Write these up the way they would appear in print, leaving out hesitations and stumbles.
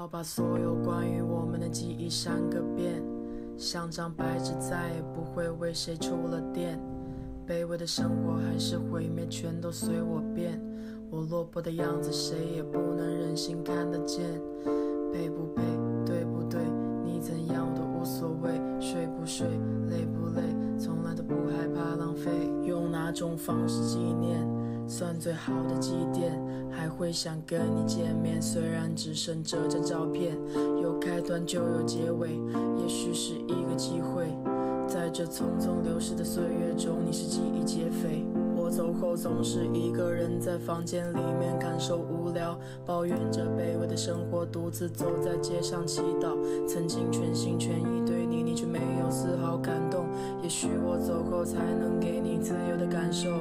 要把所有关于我们的记忆删个遍，像张白纸再也不会为谁触了电，卑微的生活还是毁灭全都随我变，我落魄的样子谁也不能忍心看得见，配不配对不对你怎样我都无所谓，睡不睡累不累从来都不害怕浪费，用哪种方式纪念算最好的祭奠，还会想跟你见面，虽然只剩这张照片，有开端就有结尾，也许是一个机会，在这匆匆流逝的岁月中你是记忆劫匪，我走后总是一个人在房间里面感受无聊，抱怨着卑微的生活，独自走在街上祈祷，曾经全心全意对你，你却没有丝毫感动，也许我走后才能给你自由的感受，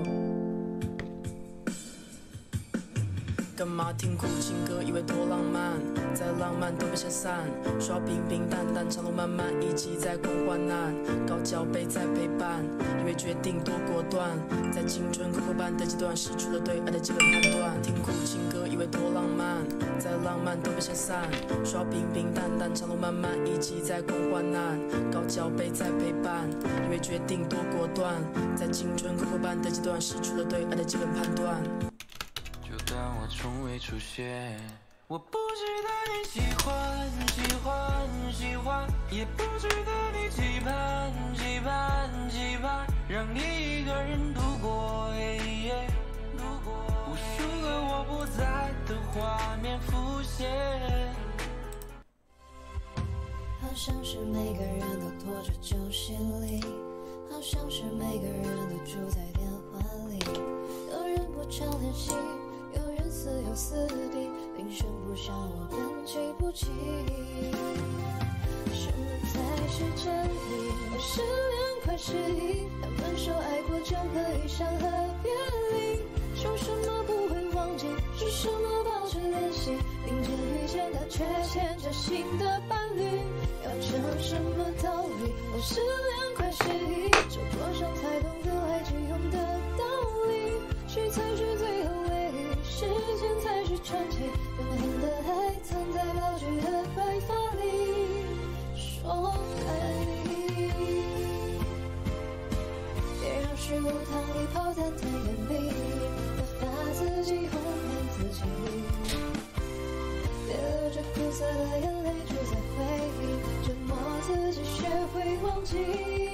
干嘛听苦情歌以为多浪漫，再浪漫都被拆散，刷平平淡淡长路漫漫，一起在共患难，高脚杯在陪伴，以为决定多果断，在青春后半的阶段失去了对爱的基本判断，听苦情歌以为多浪漫，再浪漫都被拆散，刷平平淡淡长路漫漫，一起在共患难，高脚杯在陪伴，以为决定多果断，在青春后半的阶段失去了对爱的基本判断， 就当我从未出现，我不值得你喜欢，喜欢，喜欢，也不值得你期盼，期盼，期盼，让你一个人度过，度过。无数个我不在的画面浮现， 好像是每个人都拖着旧行李，好像是每个人都住在电话里，有人不常联系，有人似友似敌，铃声不响我便记不起，什么才是真理？我是2块失忆，他们说爱过就可以伤和别离，说什么不会忘记，说什么保持联系，明天遇见他却牵着新的伴侣，要讲什么道理？我是2块失忆，走过上才懂得爱情用的道理，谁才是最后唯一？时间才是传奇，永恒的爱藏在老去的白发里，说爱你。别让虚无汤里泡得太严密，别把自己哄骗自己，别流着苦涩的眼泪住在回忆，折磨自己学会忘记，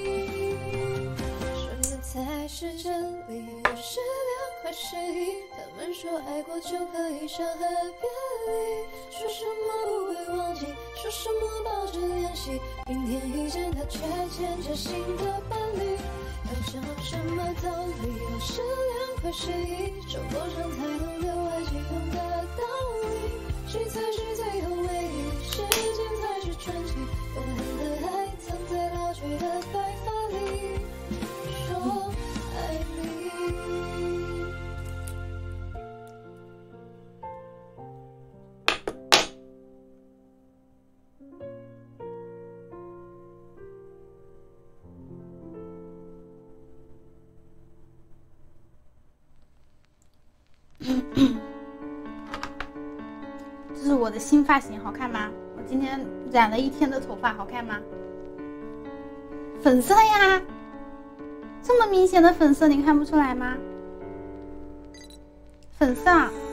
什么才是真理？我是2块失忆，他们说爱过就可以伤和别离，说什么不会忘记，说什么保持联系，明天遇见他却牵着新的伴侣，要讲什么道理？我是2块失忆，走过上才懂得爱情用的道理，谁才是最后唯一？时间才是传奇，永恒的爱藏在老去的白发里，说爱你。 这是我的新发型，好看吗？我今天染了1天的头发，好看吗？粉色呀，这么明显的粉色，你看不出来吗？粉色。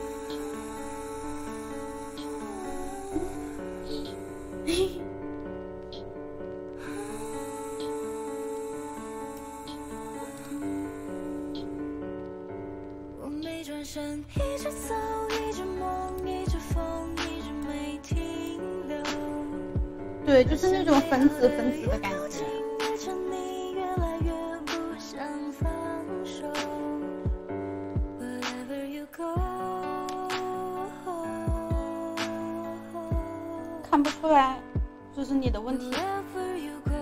我没转身，一直走，一直梦，一直疯，一直没停留。 对，就是那种粉紫粉紫的感觉。 越来越不想放手。Wherever you go， 看不出来，这是你的问题。 Wherever you go，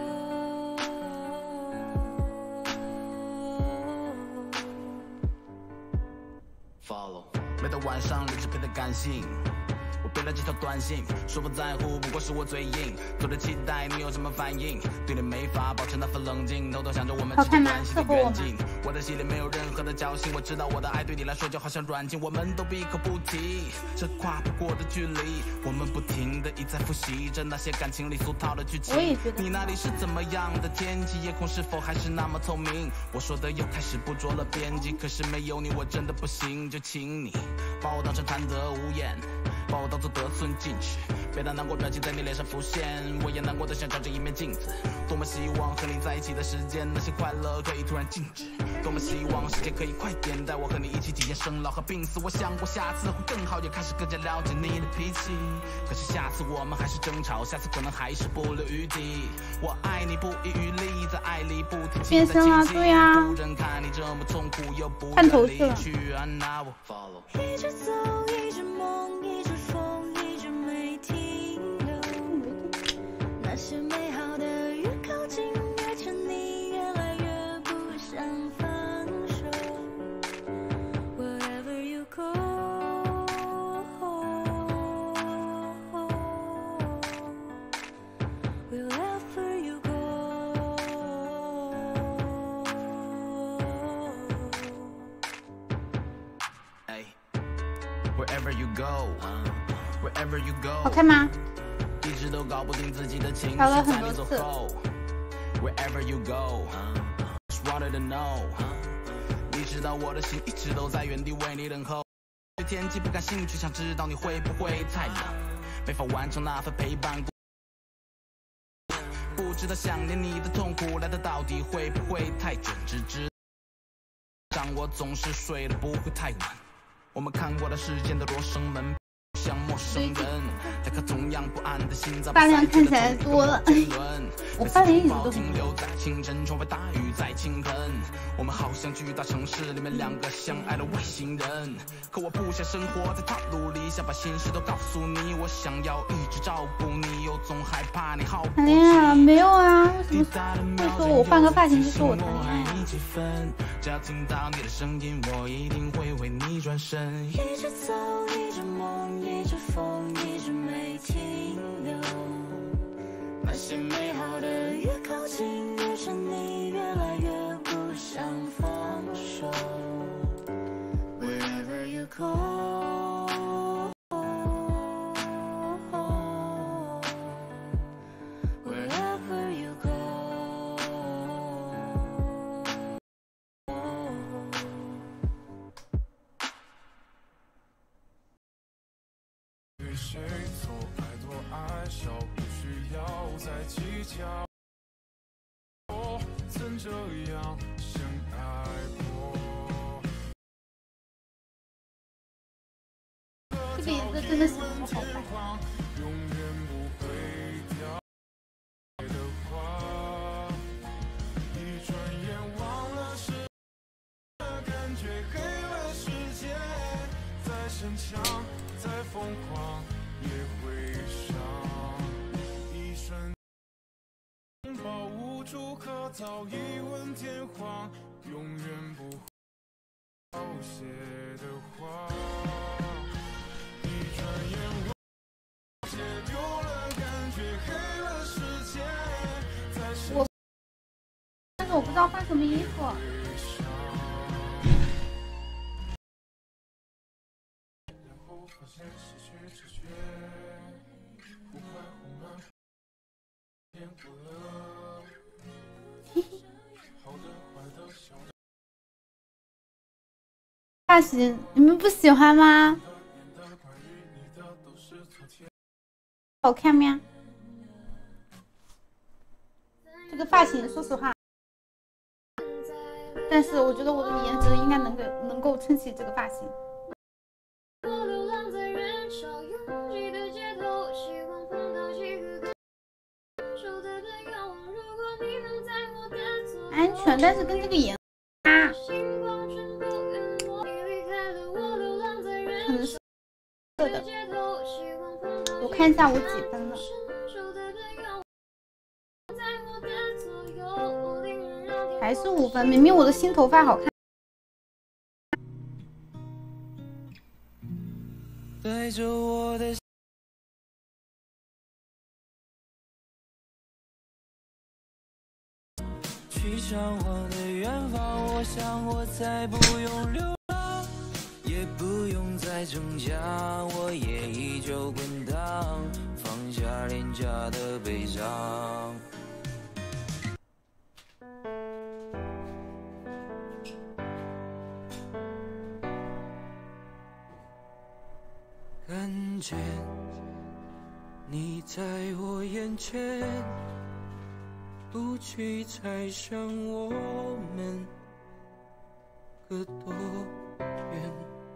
Follow， 每到晚上理智变得感性。我背了几条短信，说不在乎不过是我嘴硬，做着期待你有什么反应，对你没法保持那份冷静，偷偷想着我们之间关系的远近。我的心里没有任何的侥幸，我知道我的爱对你来说就好像软禁，我们都闭口不提这跨不过的距离，我们不停的一再复习着那些感情里俗套的剧情。你那里是怎么样的天气？夜空是否还是那么透明？我说的又开始不着了边际，可是没有你我真的不行，就请你把我当成贪得无厌，把我当作得寸进尺，别让难过表情在你脸上浮现，我也难过的想照着一面镜子，多么希望和你在一起的时间，那些快乐可以突然静止，多么希望时间可以快点，带我和你一起体验生老和病死。我想过下次会更好，也开始更加了解你的脾气，可是下次我们还是争吵，下次可能还是不留余地。我爱你不遗余力，在爱里不停期待惊喜，不忍看你这么痛苦又不愿离去啊，那我 follow。 一直走，一直梦，一直疯，一直没停留。那些美好的越靠近，越沉溺，越来越不想放手。Wherever you go, wherever you go. Wherever you go, wherever you go。 好看吗？ 一直都搞不定自己的情绪在你走后。Wherever you go, just wanted to know。你知道我的心一直都在原地为你等候。对天气不感兴趣，想知道你会不会太冷，没法完成那份陪伴。不知道想念你的痛苦来的到底会不会太准，只知让我总是睡得不会太晚。我们看过了世间的罗生门，像陌生人，那颗同样不安的心脏。 发量看起来多了，我发量一直都停留在清晨，窗外大雨在倾盆。我们好像巨大城市里面两个相爱的外星人，可我不想生活在套路里，想把心事都告诉你。我想要一直照顾你，又总害怕你好不谈恋爱了没有啊？为什么会说我换个发型就说我谈恋爱啊？ 只要听到你的声音，我一定会为你转身。 一直走，一直梦，一直疯，一直没停留。那些美好的越靠近，越沉溺，越来越不想放手。Wherever you go, wherever you go。 对谁错，爱多爱少，不需要再计较。我曾这样深爱过。 这个颜色真的是很好看。 永远不会掉的话，一转眼忘了是感觉，黑了世界，再逞强，再疯狂，也会伤。一瞬拥抱无处可逃，一吻天荒，永远不会好写的话。一转眼我解丢了感觉，黑了世界，再逞强。 但是我不知道换什么衣服。 发现失去知觉，忽快忽慢，变过了，好的坏的小的。 发型你们不喜欢吗？好看吗？这个发型说实话，但是我觉得我的颜值应该能够撑起这个发型。安全，但是跟这个颜可能是色的。我看一下我几分了。还是5分，明明我的新头发好看。 带着我的去向往的远方，我想我再不用流浪，也不用再挣扎，我也依旧滚烫，放下廉价的悲伤。看见你在我眼前，不去猜想我们隔多远，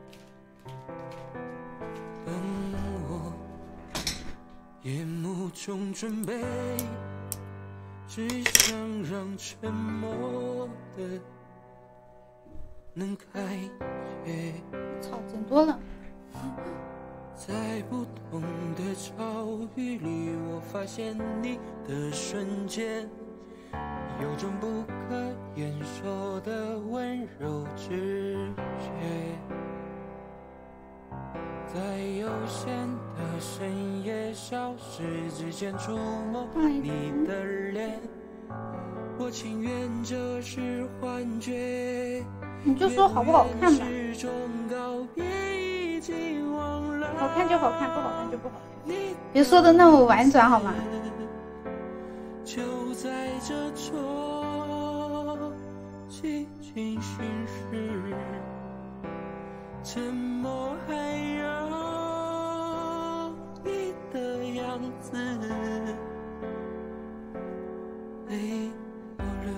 当我夜幕中准备，只想让沉默的能开解。 操，整多了。 在不同的遭遇里，我发现你的瞬间，有种不可言说的温柔直觉，在悠闲的深夜，消失之间触摸你的脸，我情愿这是幻觉。 你就说好不好看吧，好看就好看，不好看就不好看，别说的那么婉转好吗？ 就在这错记进心事，沉默还有你的样子，泪不流。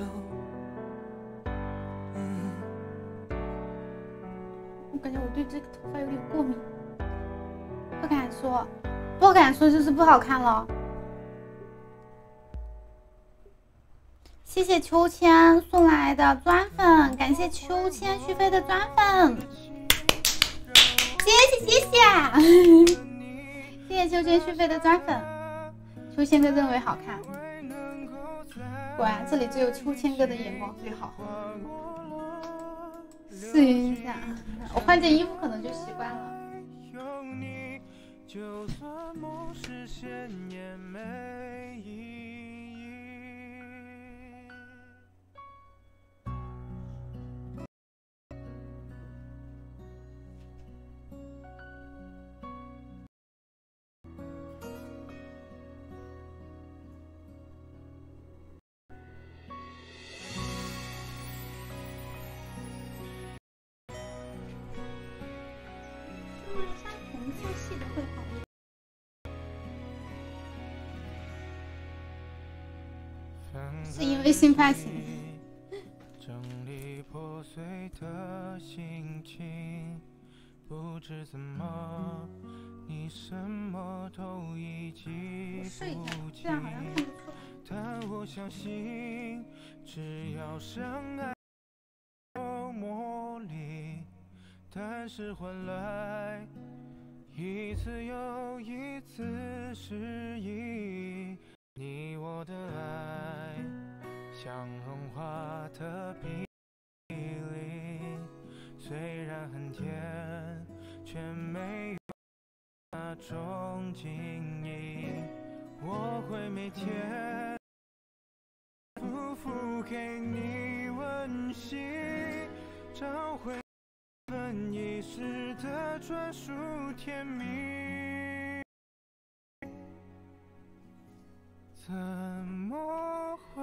我感觉我对这个头发有点过敏，不敢说，不敢说就是不好看了。谢谢秋千送来的砖粉，感谢秋千续费的砖粉，谢谢谢谢，谢谢秋千续费的砖粉。秋千哥认为好看，果然这里只有秋千哥的眼光最好。试一下，我换件衣服可能就习惯了。 就算梦实现也没意义。 红色系的会好一点。是因为新发型。 整理破碎的心情，不知怎么，你什么都已记不清。但我相信，只要相爱有魔力，但是换来一次又一次失忆。你我的爱像融化的冰淇虽然很甜，却没有那种晶莹。我会每天反复给你温馨，找回分遗失的专属甜蜜。怎么会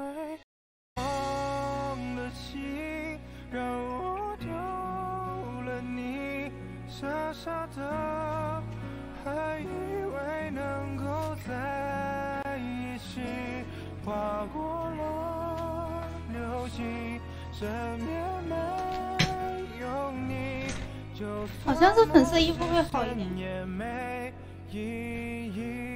忘了情，让我丢了你，傻傻的还以为能够在一起，划过了流星，身边没有你，就好像是粉色衣服会好一点。 也没意义。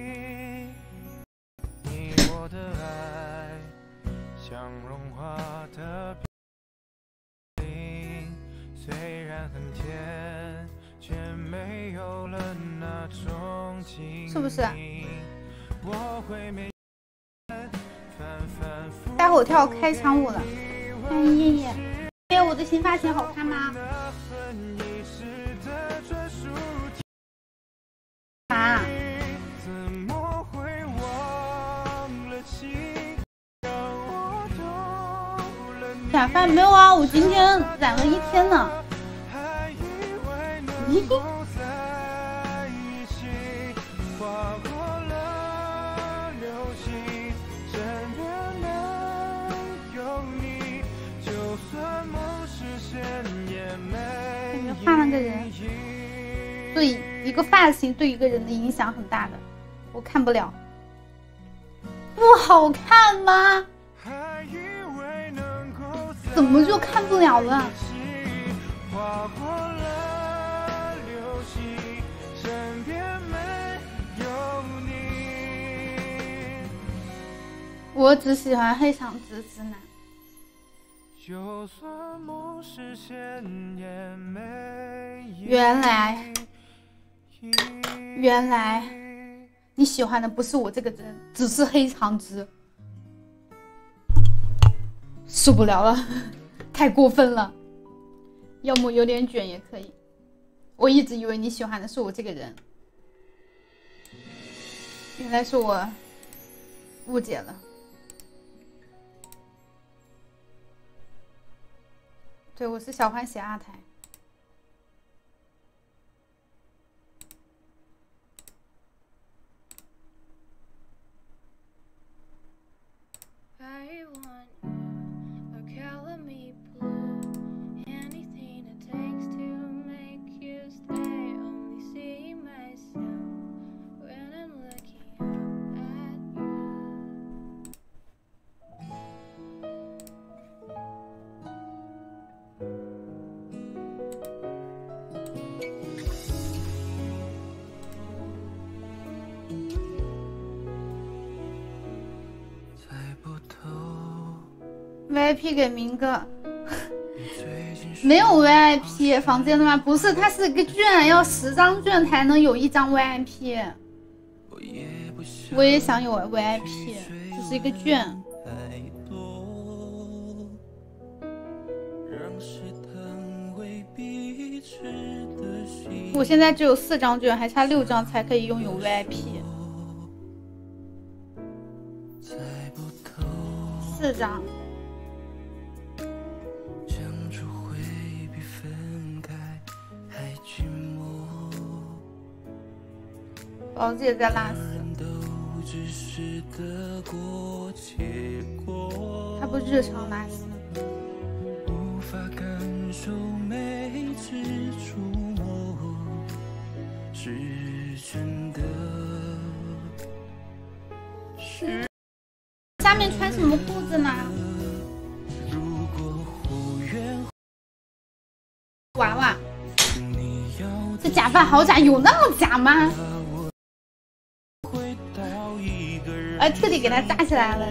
你我的爱像融化的冰淇虽然很甜，却没有了那种晶莹。 是不是？ 我会每天反复。 待会儿跳开场舞了，欢迎叶叶。叶我的新发型好看吗？啊？ 怎么会忘了情，让我染发没有啊？我今天染了1天呢。感觉画那个人对一个发型对一个人的影响很大的，我看不了。不好看吗？怎么就看不了了？我只喜欢黑长直直男。原来你喜欢的不是我这个人，只是黑长直。受不了了，太过分了。要么有点卷也可以。我一直以为你喜欢的是我这个人，原来是我误解了。对，我是小欢喜阿台。VIP 给明哥，没有 VIP 房间的吗？不是，它是个券，要10张券才能有1张 VIP。我也想有 VIP， 这是一个券。我现在只有4张券，还差6张才可以拥有 VIP。4张。宝子也在拉丝，他不日常拉丝。下面穿什么裤子呢？娃娃，这假发好假，有那么假吗？彻底给他扎起来了。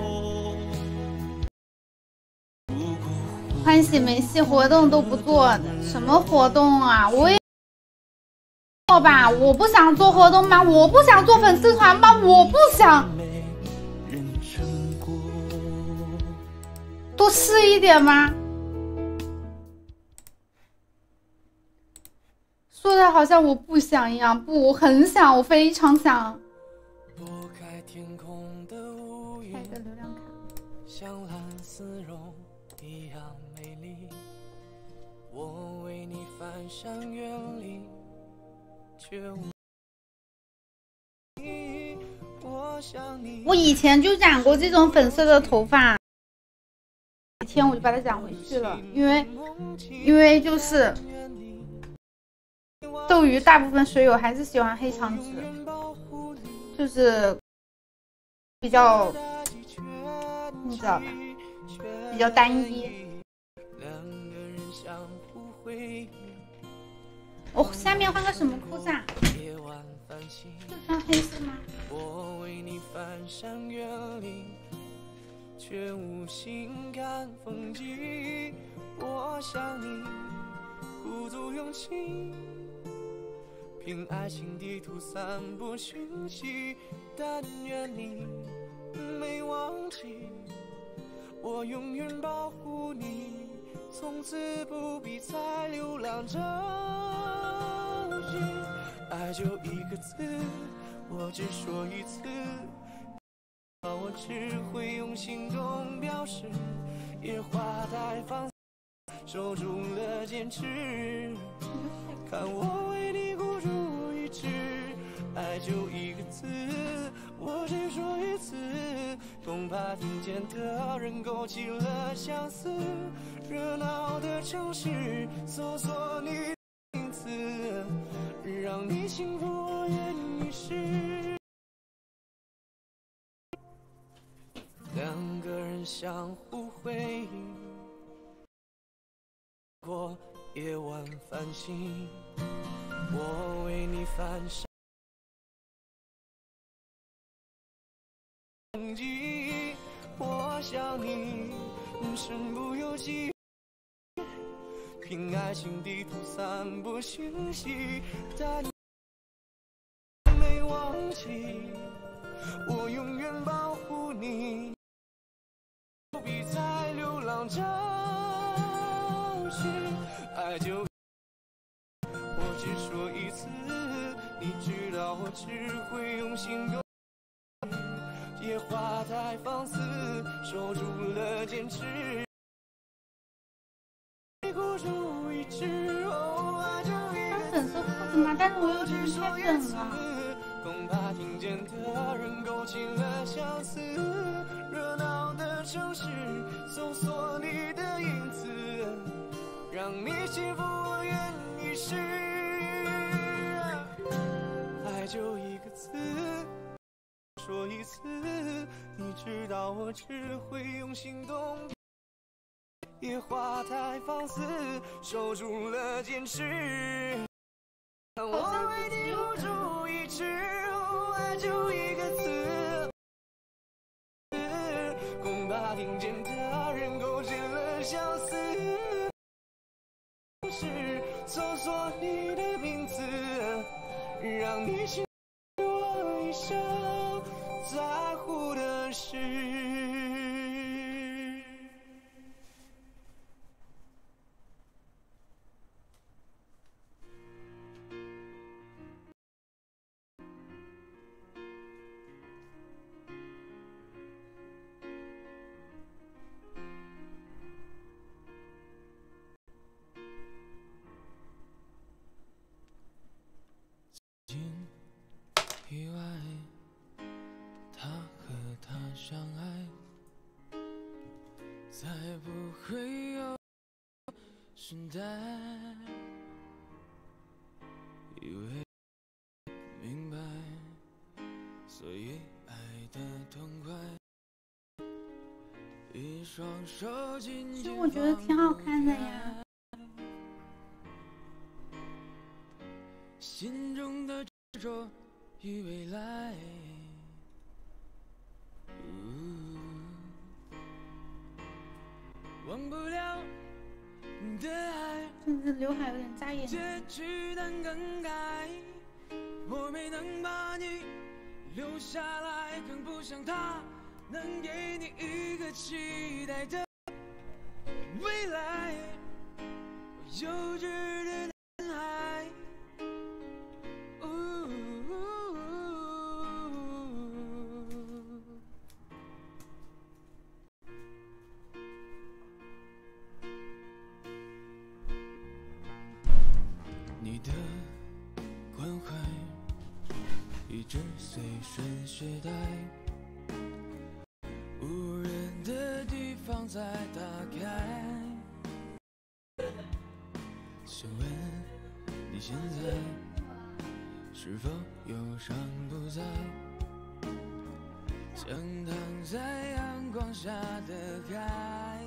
欢喜没戏，活动都不做，什么活动啊？我也做吧，我不想做活动吗？我不想做粉丝团吗？我不想。多试一点吗？说的好像我不想一样，不，我很想，我非常想。开个流量卡。像蓝丝绒一样美丽，我为你翻山越岭，却无我以前就染过这种粉色的头发，几天我就把它染回去了，因为就是斗鱼大部分水友还是喜欢黑长直，就是比较你知道吧，比较单一。我下面换个什么裤子啊？就穿黑色吗？我为你翻山越岭，却无心看风景。我想你鼓足勇气，凭爱情地图散播讯息，但愿你没忘记，我永远保护你，从此不必再流浪着急。爱就一个字，我只说一次，我只会用行动表示， 野花太放肆，守住了坚持。看我为你孤注一掷，爱就一个字，我只说一次，恐怕听见的人勾起了相思。热闹的城市，搜索你的名字，让你幸福，我愿一世。两个人相互辉映，过夜晚繁星，我为你翻山风景，我想你身不由己，凭爱情地图散播讯息，但没忘记我永远保护你，不必再流浪找寻爱就我只说一次，你知道我只会用心勾野花太放肆，守住了坚持，孤注一掷，哦，爱就一个粉色裤子吗？但是我又觉得太粉了。 恐怕听见的人勾起了相思，热闹的城市，搜索你的影子，让你幸福，我愿一世。爱就一个字，说一次，你知道我只会用行动。野花太放肆，守住了坚持。我为你孤注一掷，爱就一个字，恐怕听见的人勾起了相思。是搜索你的名字，让你幸福，我一生在乎的事。意外，他和她相爱，再不会有时代。以为明白，所以爱得痛快。一双手紧紧其实我觉得挺好看的呀。 心中的执着与未来，忘不了你的爱， 甚至刘海有点扎眼。 结局难更改，我没能把你留下来，更不像他能给你一个期待的未来。我幼稚的男孩。你的关怀一直随身携带，无人的地方再打开。想问你现在是否忧伤不在？像躺在阳光下的海，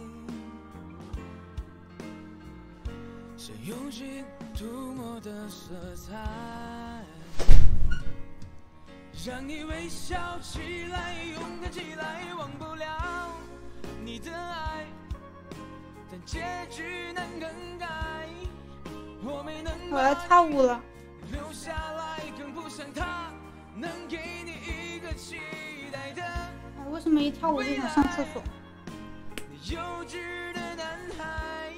像用心涂抹的色彩，让你微笑起来，勇敢起来，忘不了你的爱，但结局难更改，我没能我要跳舞了。 留下来，更不像他能给你一个期待的。 为什么一跳舞就想上厕所？ 幼稚的男孩。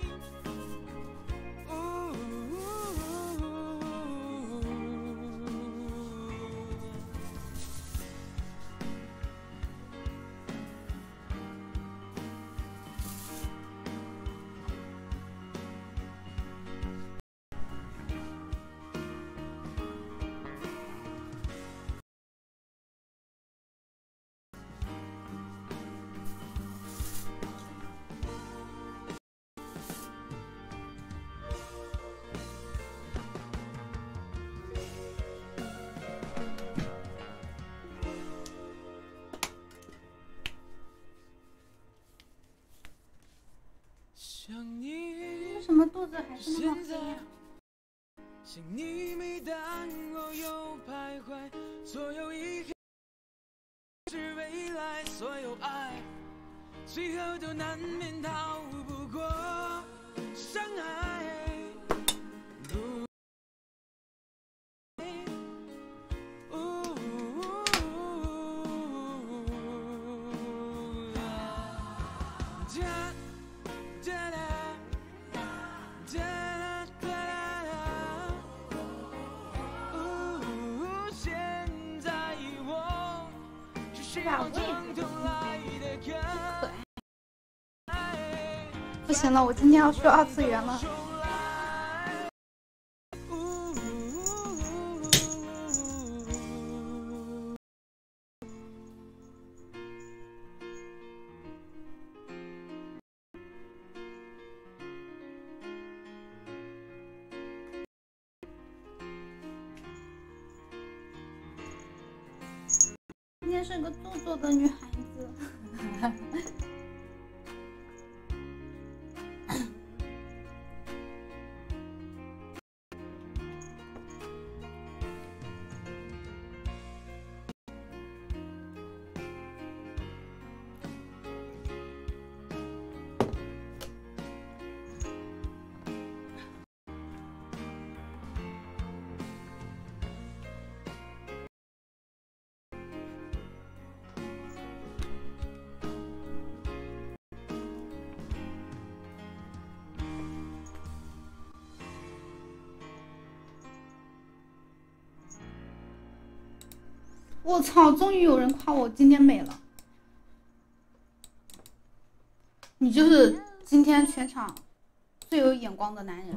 么肚子还是那么黑呀？ 想你每当我又徘徊，所有遗憾是未来，所有爱最后都难免逃不过伤害。 不行了，我今天要去二次元了。今天是个做作的女孩子。我操！终于有人夸我今天美了。你就是今天全场最有眼光的男人。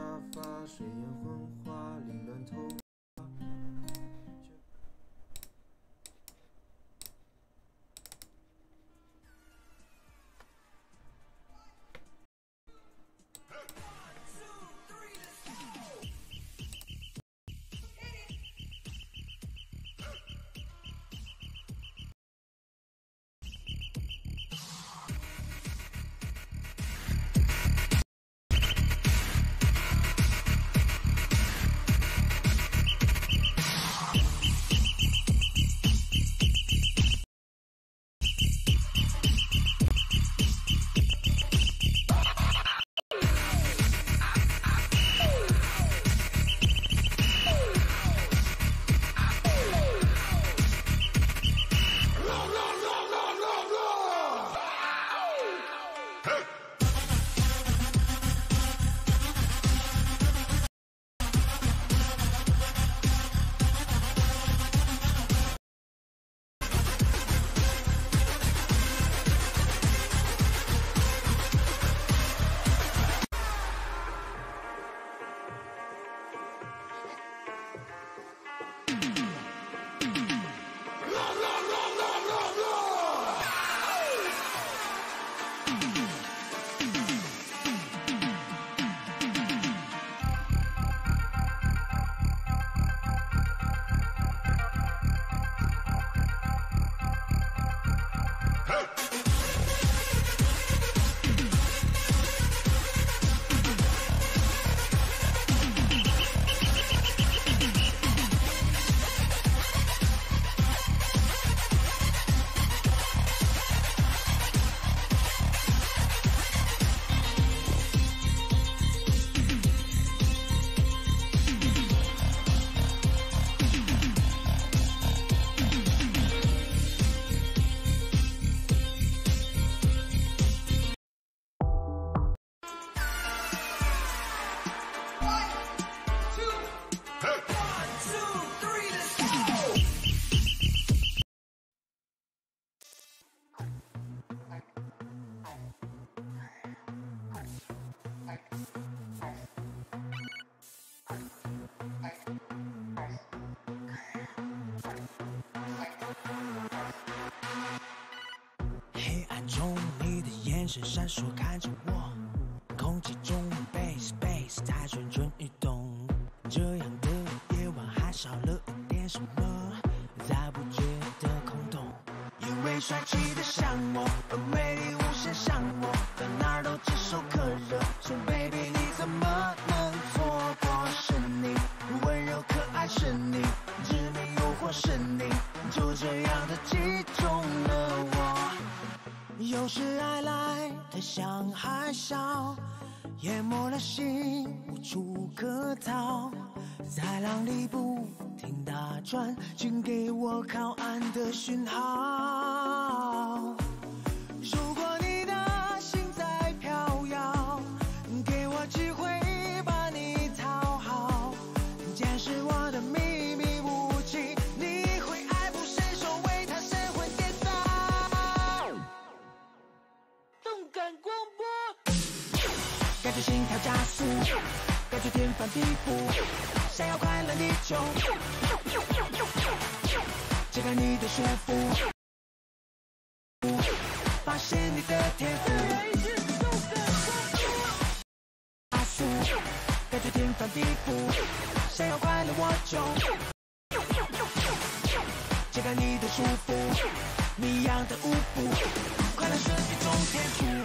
黑暗中，你的眼神闪烁，看着我。空气中 bass 在蠢蠢欲动。这样的夜晚还少了一点什么，再不觉得空洞。因为帅气的像我，魅力无限像我，到哪儿都炙手可热。说 baby 你怎么能错过？是你温柔可爱，是你致命诱惑，是你就这样的击中了我。有时爱来的像海啸，淹没了心，无处可逃，在浪里不停打转，请给我靠岸的讯号。如果你的心在飘摇，给我机会把你讨好，见识我的秘密武器，你会爱不释手，为他神魂颠倒。动感广播，感觉心跳加速，感觉天翻地覆，想要快乐你就解开你的束缚，发现你的天赋。加速，感觉天翻地覆，想要快乐我就解开你的束缚，你一样的舞步，快乐是一种天赋。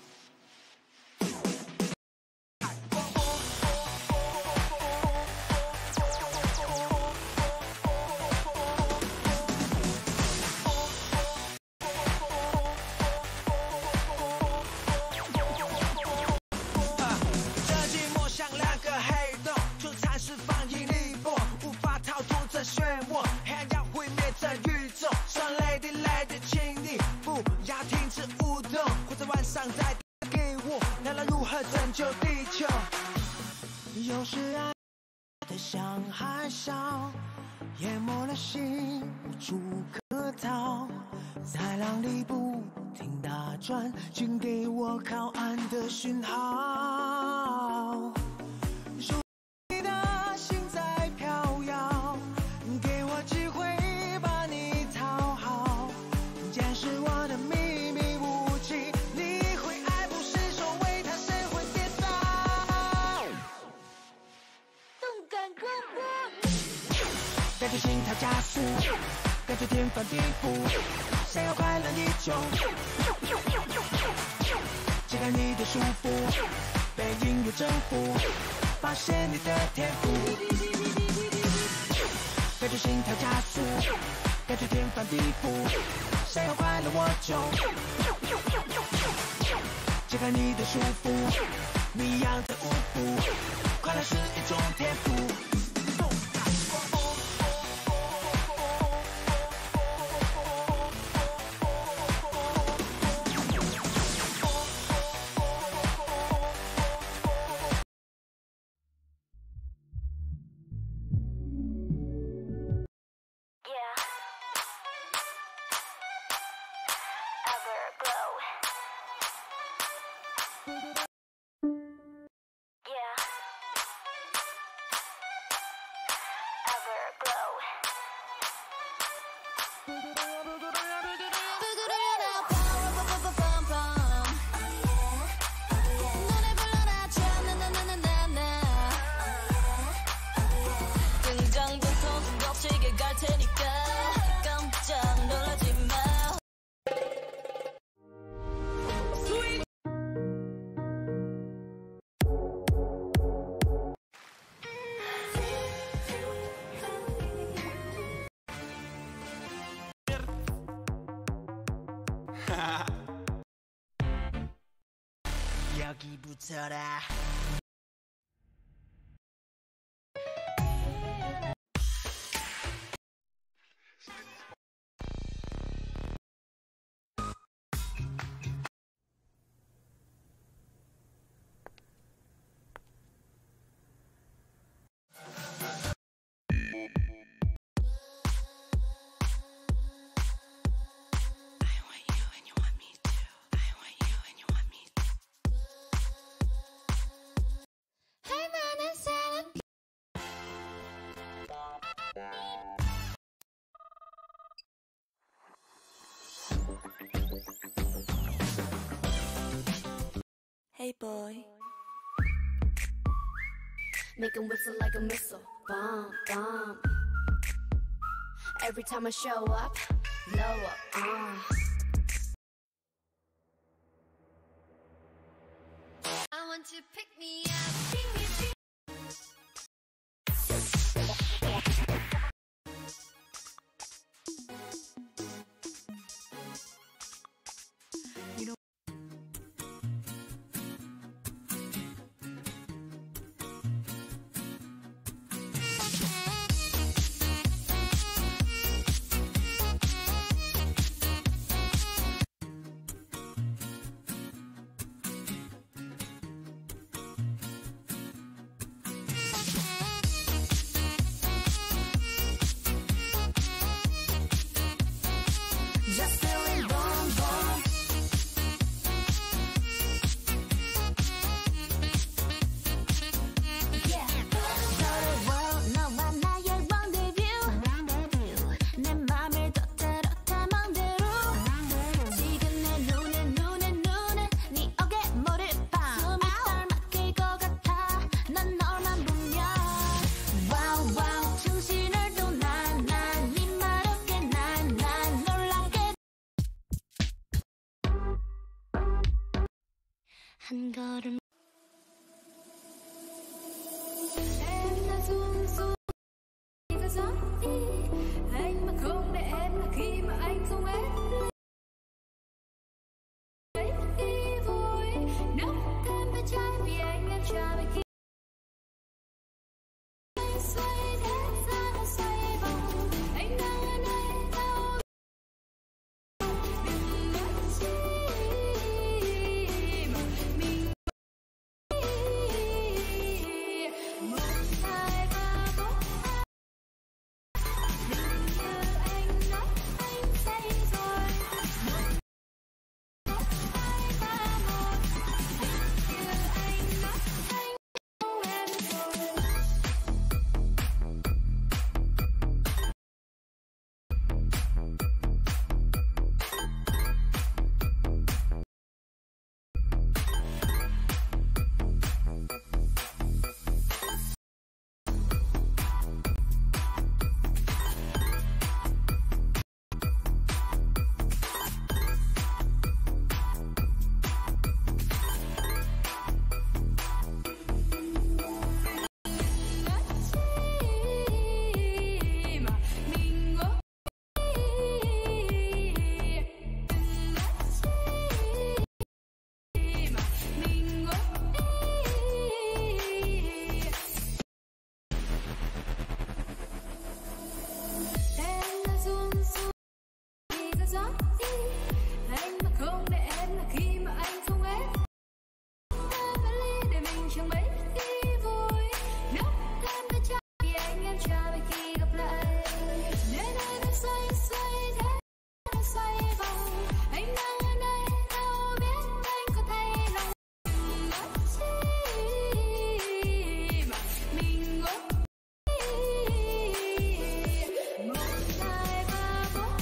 漩涡，黑暗要毁灭这宇宙。说 lady lady， 请你不要停止舞动，或者晚上再给我聊聊如何拯救地球。有时爱的像海啸，淹没了心，无处可逃，在浪里不停打转，请给我靠岸的讯号。你的心在飘摇，给我机会把你讨好，见识我的秘密武器，你会爱不释手，为他神魂颠倒。动感广播，感觉心跳加速，感觉天翻地覆，想要快乐你就解开你的束缚，被音乐征服，发现你的天赋。感觉心跳加速，感觉天翻地覆，想要快乐我就解开你的束缚，你一样的舞步，快乐是一种天赋。여기부터라. Hey boy, make 'em whistle like a missile, bomb, bomb. Every time I show up, lower. I want to pick me up, pick me up. 한 걸음 em là xuống xuống và gió đi anh mà không để em là khi mà anh không em lấy đi vui nấu thêm bữa trái vì anh em chờ về khi anh xoay thế gian nó xoay vòng anh đang ở nơi đâu đừng mất chi anh mà không để em là khi mà anh không em em phải ly để mình chẳng mấy khi vui nấu thêm bữa trái vì anh em chờ về khi gặp lại nên em xoay xoay thế xoay vòng anh đang ở nơi đâu biết anh có thay lòng mất chi mà mình ngốc một hai ba bốn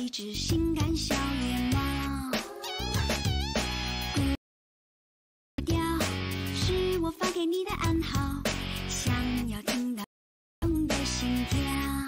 一只性感小野猫。调是我发给你的暗号，想要听到的心跳。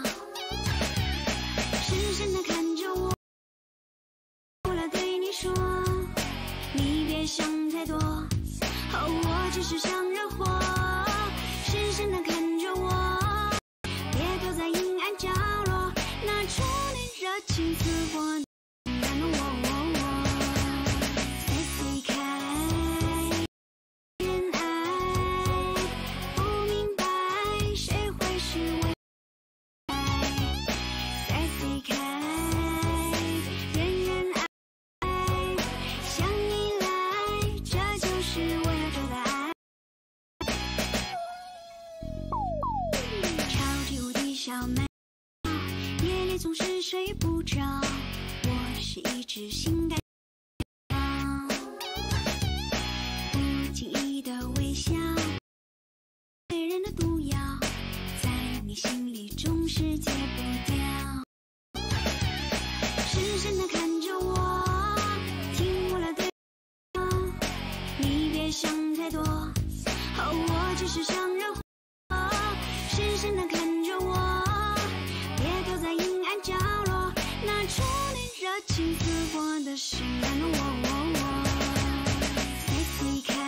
深深地看着我，我来对你说，你别想太多，我只是想惹祸。深深地看着我，别躲在阴暗角落，那初恋热情似火感动我。Sexy 开恋爱，不明白谁会是我。Sexy 开恋爱，想你来，这就是我要找的爱。超级无敌小美，夜里总是睡不着，我是一只性感猫，不经意的微笑，对人的毒药，在你心里总是戒不掉。深深地看着我，听我来对我，你别想太多，我只是想惹祸。深深地看着我，别躲在阴暗角落，那初恋热情似火的心感动我。Sexy 开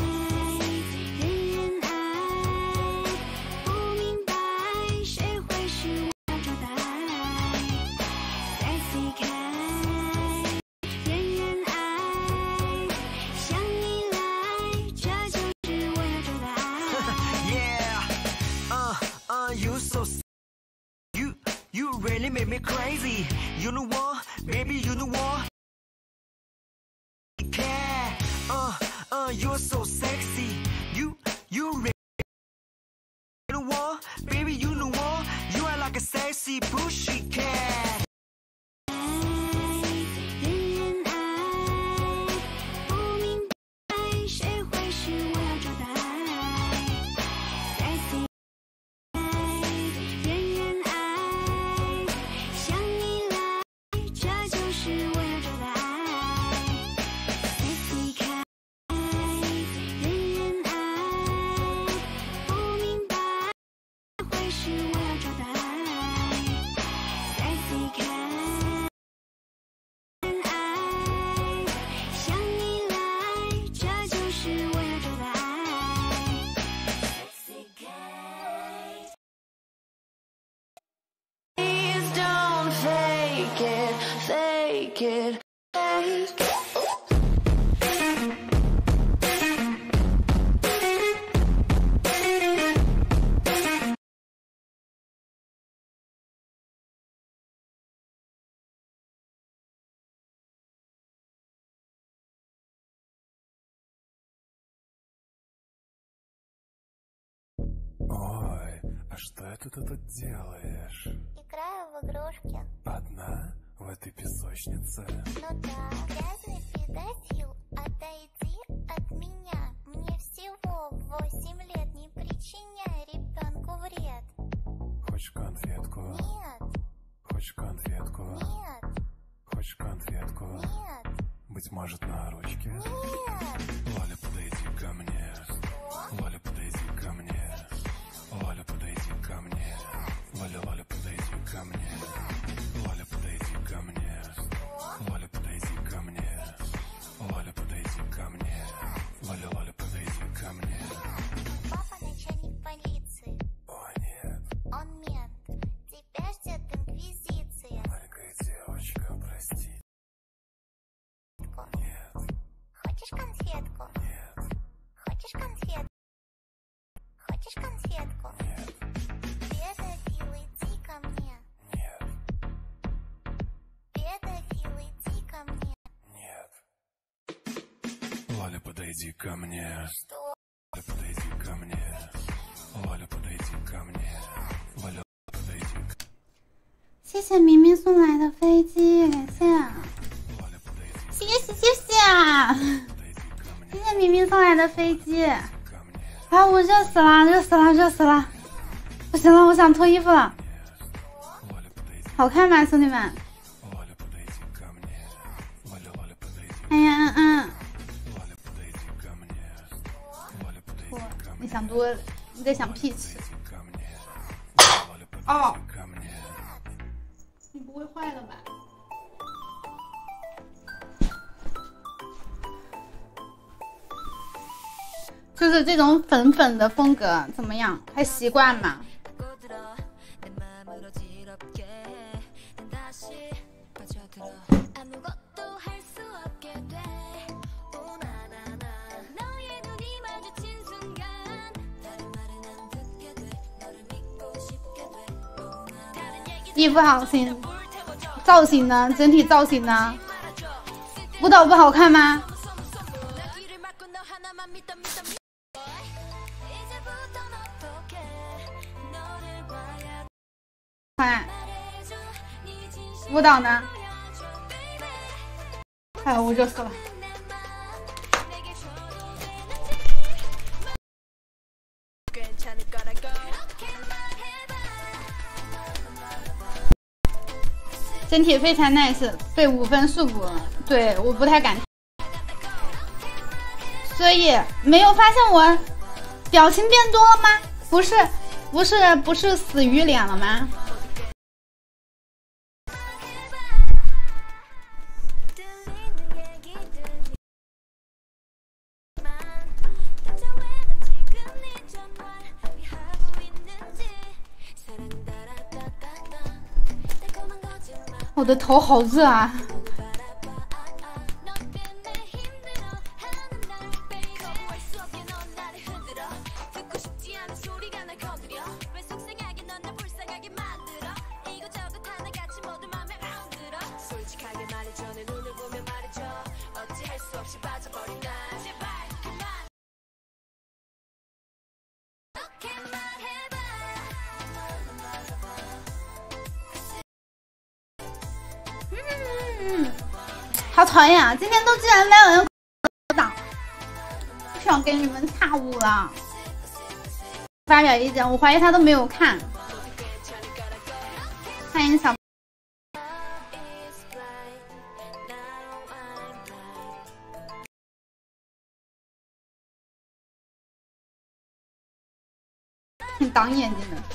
恋爱，不明白谁会是我要找的爱。Sexy 开恋爱，想你来，这就是我要找的爱。 You so you really make me crazy. You know what, baby, you know what? Care, you're so sexy. You really, you know what, baby, you know what? You are like a sexy pushy cat. 恋爱，不明白谁会是我要找的爱。Sexy 恋爱，想你来，这就是我要找的爱。Sexy 开恋爱，不明白会是我要找的爱。Sexy 开恋爱，想你来，这就是我要找的爱。Sexy 开。Please don't fake it, fake it, fake it. Ой, а что это ты тут делаешь? Играю в игрушки. Одна? В этой песочнице? Ну да, грязный педофил, отойди от меня. Мне всего 8 лет, не причиняй ребенку вред. Хочешь конфетку? Нет, Хочешь конфетку? нет, Хочешь конфетку? нет, Быть может, на ручке? нет. Валя, подойди ко мне. Валя, подойди ко мне. Валя, подойди ко мне. Валя, Валя, подойди ко мне. Валя, подойди ко мне. Валя, подойди ко мне. Валя, подойди ко мне. Валя, Валя, подойди ко мне. Папа начальник полиции, О, нет, он мент. Тебя ждет инквизиция. маленькая девочка, прости. Нет, Хочешь конфетку? нет, Хочешь конфетку? Хочешь конфетку? нет, Педофил, иди ко мне. нет, Педофил, иди ко мне. нет. Валя, подойди ко мне. Что? Валя, подойди ко мне. Валя, подойди ко мне. Валя, подойди ко мне. 谢谢明明送来的飞机，感谢， Валя, подойди 谢谢，谢谢明明送来的飞机。 ко мне. 啊，我热死了，热死了，热死了！不行了，我想脱衣服了。 Валя, подойди 好看吗，兄弟们？ Валя, 多，你在想屁吃。哦，你不会坏了吧？就是这种粉粉的风格怎么样？还习惯吗？衣服好新，造型呢？整体造型呢？舞蹈不好看吗？看舞蹈呢？哎，我热死了。整体非常 nice， 被5分束缚，对，我不太敢，所以没有发现我表情变多了吗？不是死鱼脸了吗？我的头好热啊！好讨厌啊！今天都竟然没有人挡，不想给你们岔舞了。发表意见，我怀疑他都没有看。欢迎小。挺挡眼睛的。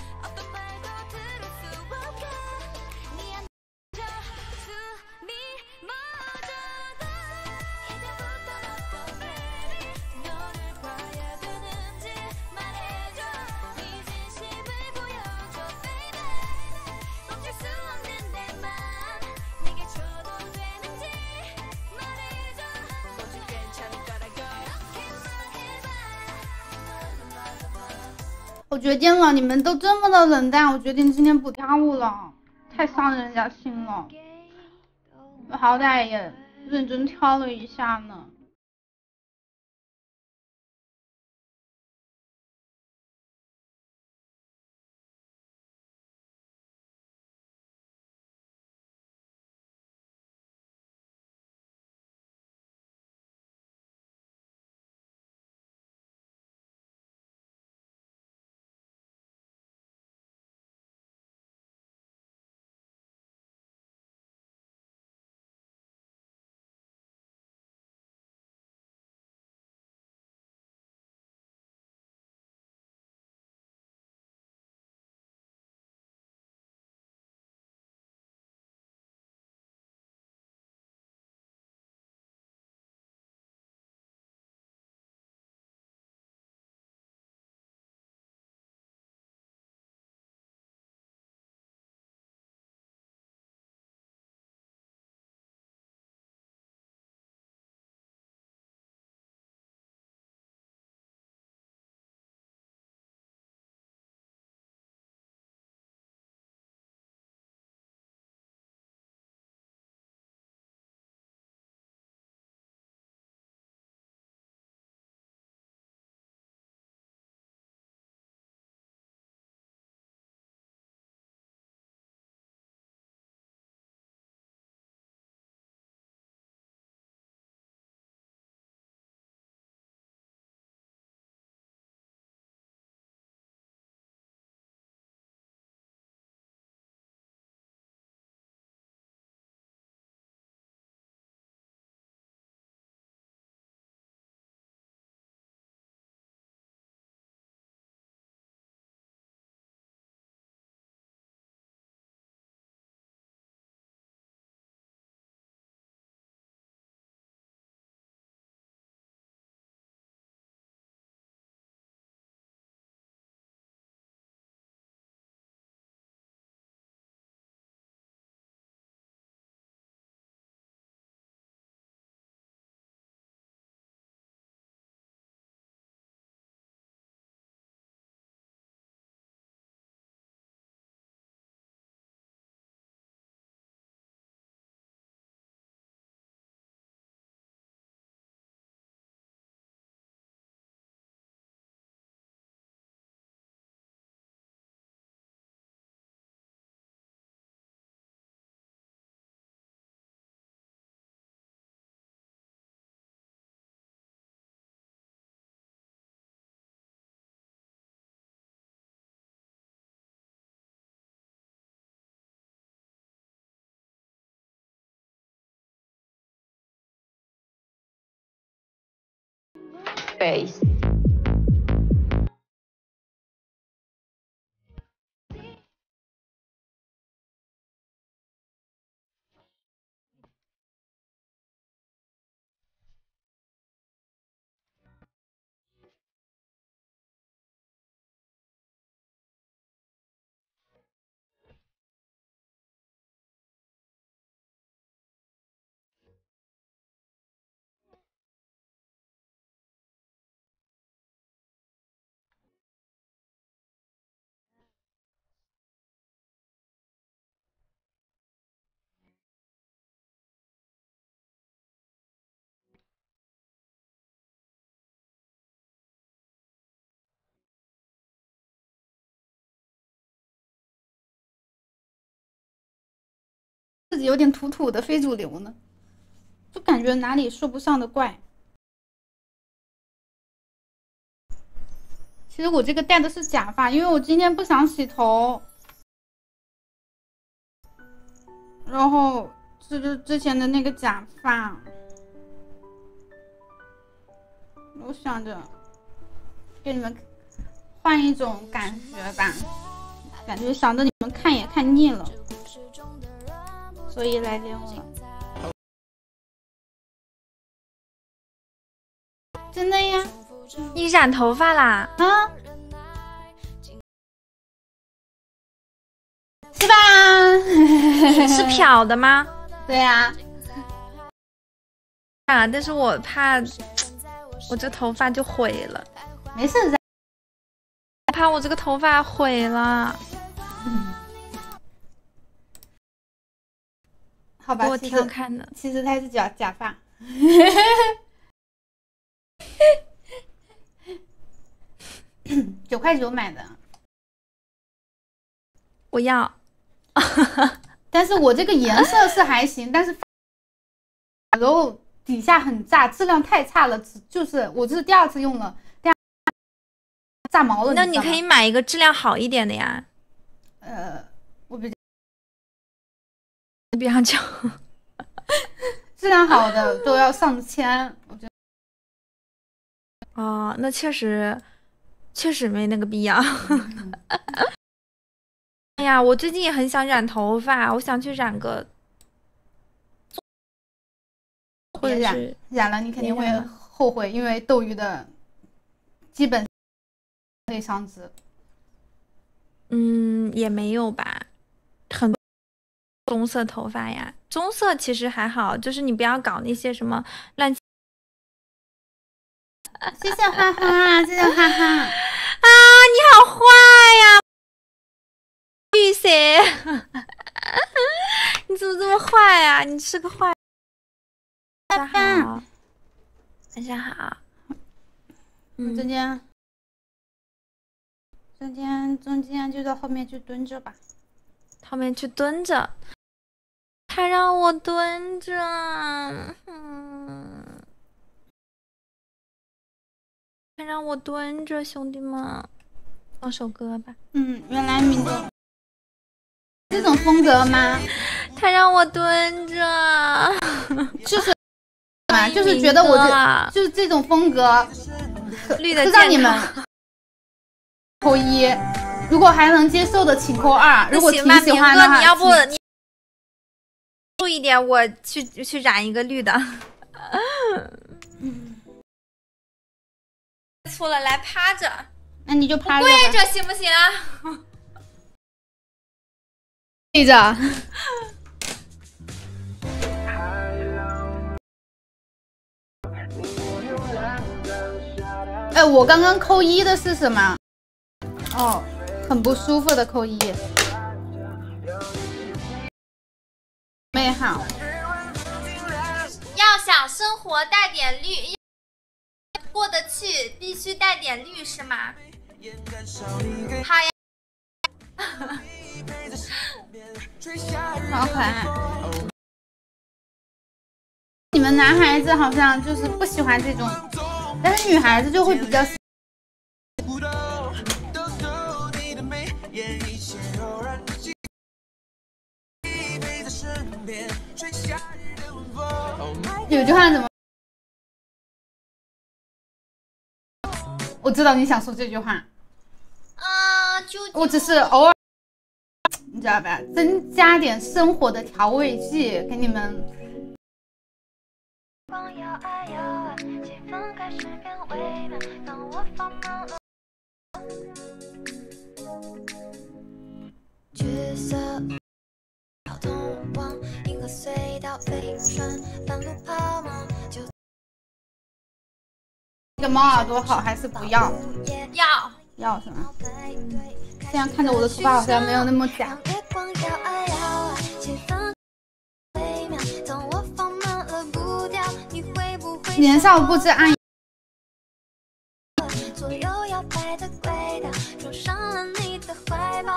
我决定了，你们都这么的冷淡，我决定今天不跳舞了，太伤人家心了。我好歹也认真跳了一下呢。 face。 自己有点土土的非主流呢，就感觉哪里说不上的怪。其实我这个戴的是假发，因为我今天不想洗头，然后这就是之前的那个假发，我想着给你们换一种感觉吧，感觉想着你们看也看腻了。所以来点我了，真的呀？ 你染头发啦？ 啊？是吧？ 是漂的吗？ 对呀。 啊，但是我怕我这头发就毁了。 没事， 怕我这个头发毁了。 好吧， 我挺好看的。 其实它是假发。9.9买的。 我要。 但是我这个颜色是还行，但是然后底下很炸，质量太差了。就是我这是第2次用了，炸毛了。 那你可以买一个质量好一点的呀。 我比较久， 质量好的都要上千，我觉得。 哦，那确实没那个必要。哎呀，我最近也很想染头发，我想去染个，或者是染了你肯定会后悔，因为斗鱼的基本可以上肢。 也没有吧，很多棕色头发呀，棕色其实还好，就是你不要搞那些什么乱七。 谢谢花花，谢谢花花。 啊，你好坏呀，绿谁？你怎么这么坏啊？你是个坏。晚上好，晚上好。 中间就到后面去蹲着吧。 后面去蹲着。他让我蹲着。他让我蹲着，兄弟们，放首歌吧。 原来你的这种风格吗？ 他让我蹲着， 就是觉得我就是这种风格， 绿的让你们扣1，如果还能接受的请扣2，如果挺喜欢的话， 你要不你注意点，我去染一个绿的。错了，来趴着。 那你就趴着。 跪着行不行啊？ 跪着。哎，我刚刚扣1的是什么？哦，很不舒服的扣1。美好。 要想生活带点绿，过得去必须带点绿是吗？好呀。 好可爱。你们男孩子好像就是不喜欢这种，但是女孩子就会比较。有句话怎么？ 我知道你想说这句话啊，就我只是偶尔，你知道吧？增加点生活的调味剂给你们。 角色要通往银河隧道，飞船半路抛锚，就这个猫耳朵好还是不要？要是吗？这样看着我的头发好像没有那么假。年少不知安。 左右摇摆的轨道，撞上了你的怀抱。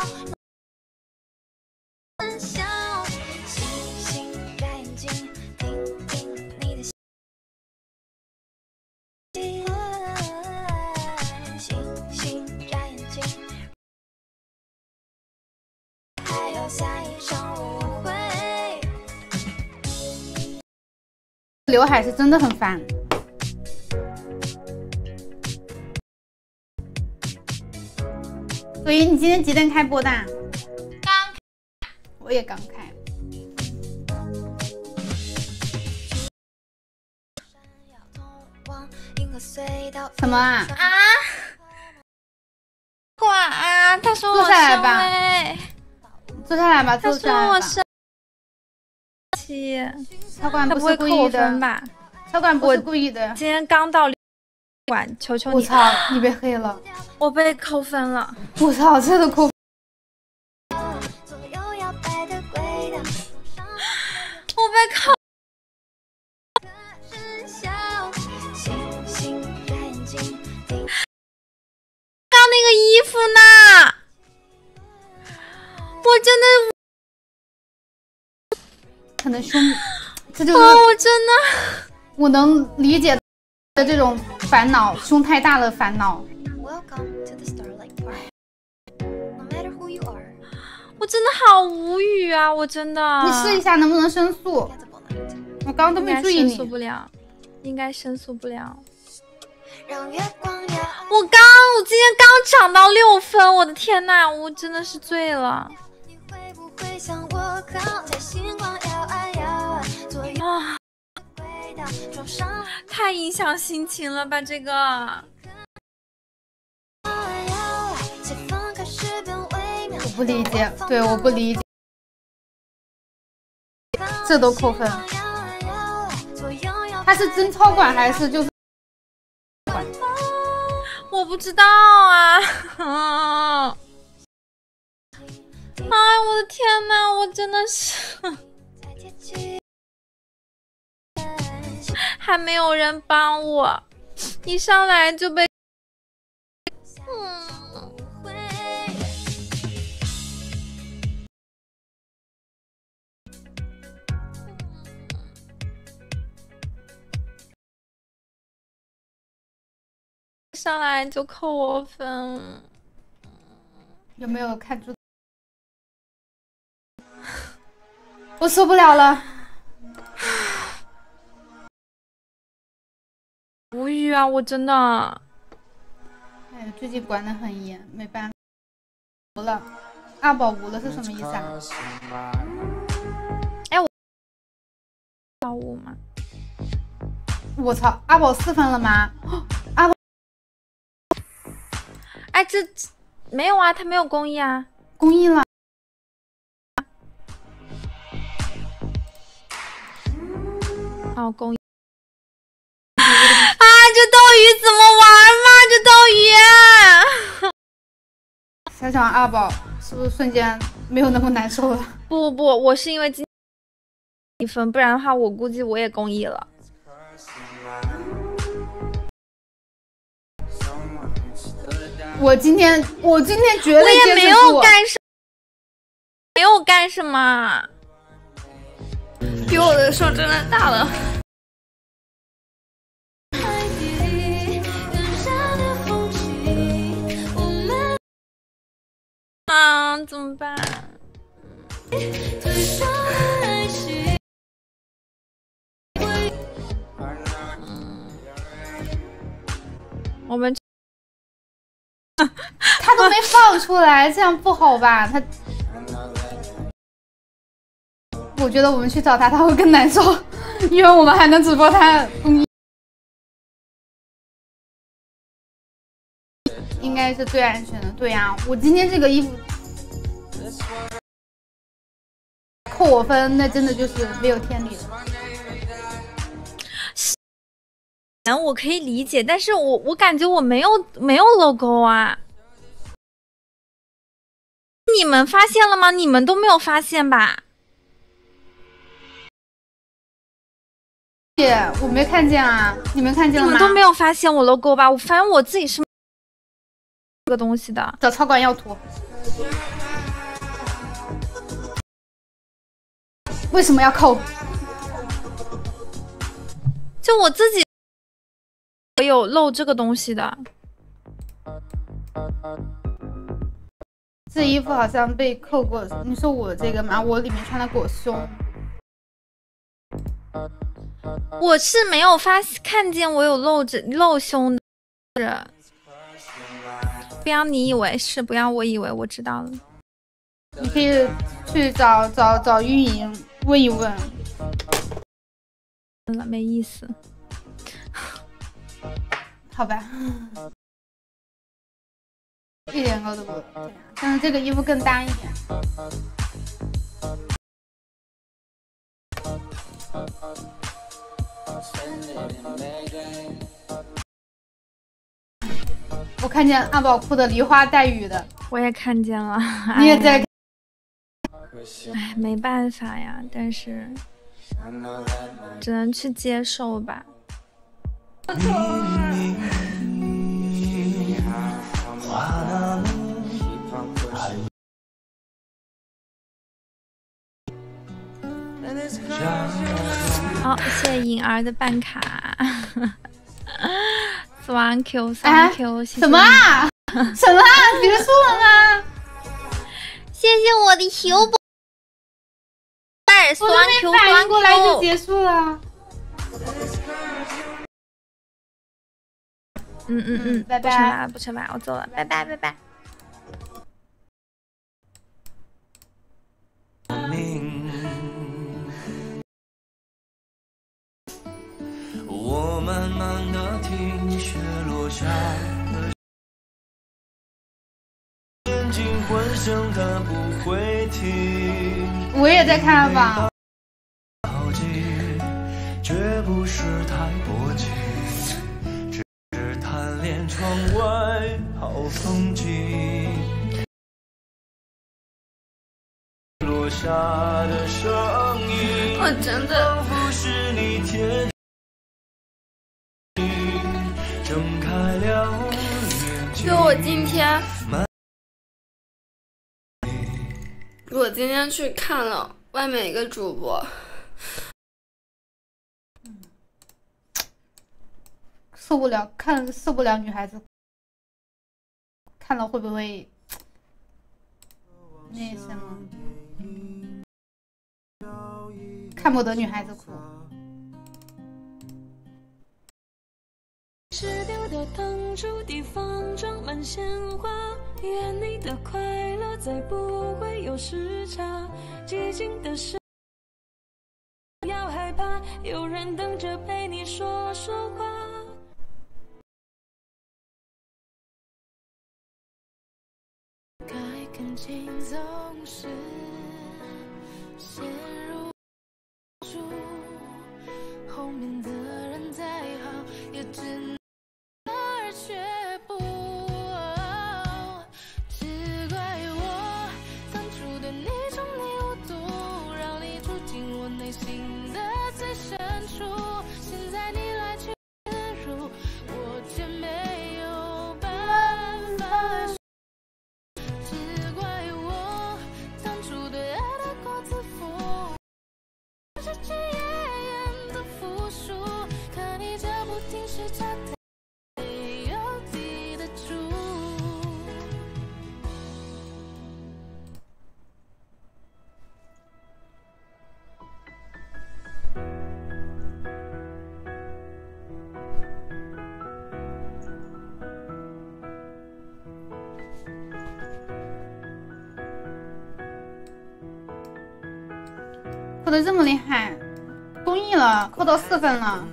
笑，星星眨眼睛，听听你的心。星星眨眼睛，还有下一场误会。 刘海是真的很烦。所以你今天几点开播的？ 刚， 我也刚开。什么啊？ 啊！管啊！他说我坐下来吧，坐下来吧， 他说我生气， 超管不是故意的吧？ 超管不是故意的。 今天刚到管，求求你！ 我操，你被黑了！ 我被扣分了！ 我操，这都扣！ 我被扣！刚那个衣服呢？我真的， 可能胸，这就是我真的， 我能理解的这种烦恼，胸太大的烦恼。 我真的好无语啊！我真的， 你试一下能不能申诉？我刚刚都没注意你。 申诉不了，应该申诉不了。 让月光耀暗。 我今天刚涨到6分，我的天呐，我真的是醉了。 你会不会向我靠？在星光摇啊摇啊，左右轨道撞上。 太影响心情了吧，这个。 我不理解，对，我不理解，这都扣分。他是真超管还是就是管？ 我不知道啊！哎，我的天哪，我真的是还没有人帮我，一上来就被上来就扣我分， 有没有看出？我受不了了， 无语啊！我真的， 哎，最近管得很严，没办法。无了，阿宝无了是什么意思啊？ 哎，我小5吗？ 我操，阿宝4分了吗？阿宝。 哎，这没有啊，他没有公益啊， 公益了。 哦，公益。啊，这斗鱼怎么玩嘛？这斗鱼。 想想阿宝是不是瞬间没有那么难受了？ 不，我是因为今1分，不然的话，我估计我也公益了。 我今天绝对我也没有干什么，比我的手真的大了。啊，怎么办？我们。 他都没放出来，这样不好吧？他，我觉得我们去找他，他会更难受，因为我们还能直播他公益，应该是最安全的。对呀、我今天这个衣服扣我分，那真的就是没有天理了。 我可以理解，但是我感觉我没有 logo 啊。你们发现了吗？你们都没有发现吧？ 姐，我没看见啊，你们看见了吗？ 你们都没有发现我 logo 吧？我发现我自己是这个东西的。 找超管要图。为什么要扣？ 就我自己。我有露这个东西的， 这衣服好像被扣过。你说我这个吗？我里面穿的裹胸， 我是没有看见我有露胸的。不要你以为是，不要我以为我知道了。 你可以去找运营问一问。 没意思。 好吧，一点勾都不对，但是这个衣服更搭一点。我看见阿宝哭的梨花带雨的， 我也看见了。 你也在？ 哎，没办法呀，但是只能去接受吧。好，谢谢颖儿的办卡。3Q，谢谢。 什么啊？什么啊？结束了吗？ 谢谢我的小宝贝，3Q， 反应过来就结束了。拜拜， 不惩罚，我走了，拜拜，拜拜。 我慢慢地听雪落下的眼睛欢声它不会停。 我也在看吧。 靠近，绝不是太薄情。贪恋窗外好风景，落下的声音， 我真的仿佛是你天睁开了眼睛。 就我今天去看了外面一个主播。 受不了女孩子看了会不会那什么？看不得女孩子哭。 失掉的当初地方装满鲜花，愿你的快乐再不会有时差。寂静的时不要害怕，有人等着陪你说说话。 感情总是陷入后面的人再好，也只能而却步。只怪我当初对你宠溺无度，让你住进我内心的最深处。现在你来去自如，我却没有办法。只怪我当初对爱太过自负，日积月累的付出。 扣的这么厉害，公益了，扣到4分了。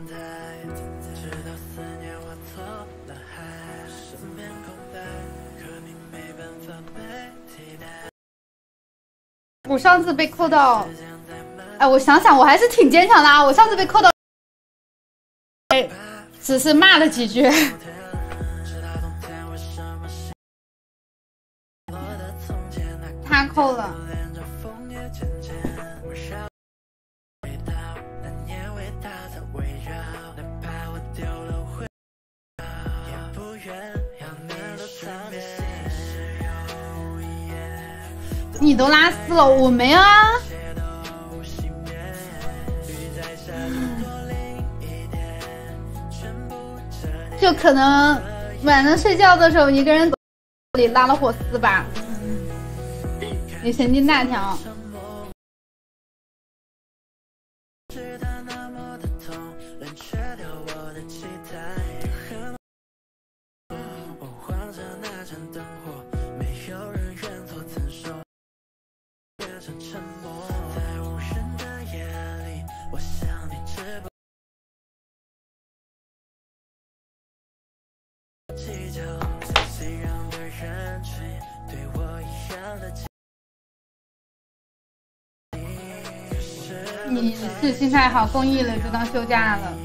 我上次被扣到，哎，我想想，我还是挺坚强的啊。我上次被扣到，只是骂了几句。他扣了。你都拉丝了，我没有啊。就可能晚上睡觉的时候，一个人里拉了火丝吧。你神经大条。你是心态好，公益了就当休假了。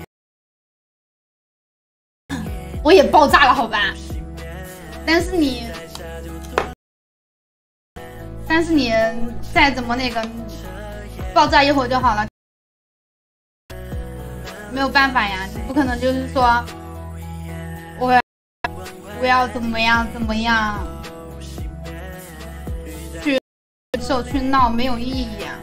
我也爆炸了，好吧？但是你再怎么那个，爆炸一会儿就好了。没有办法呀，你不可能就是说我要怎么样去手去闹，没有意义啊。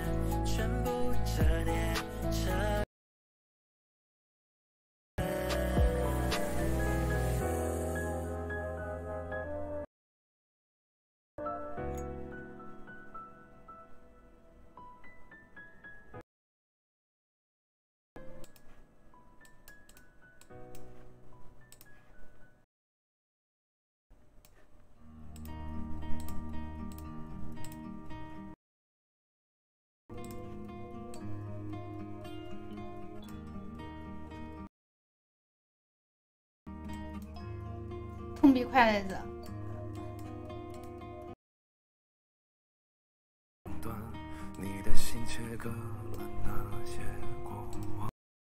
痛并快乐着。 你的心切割了那些过往，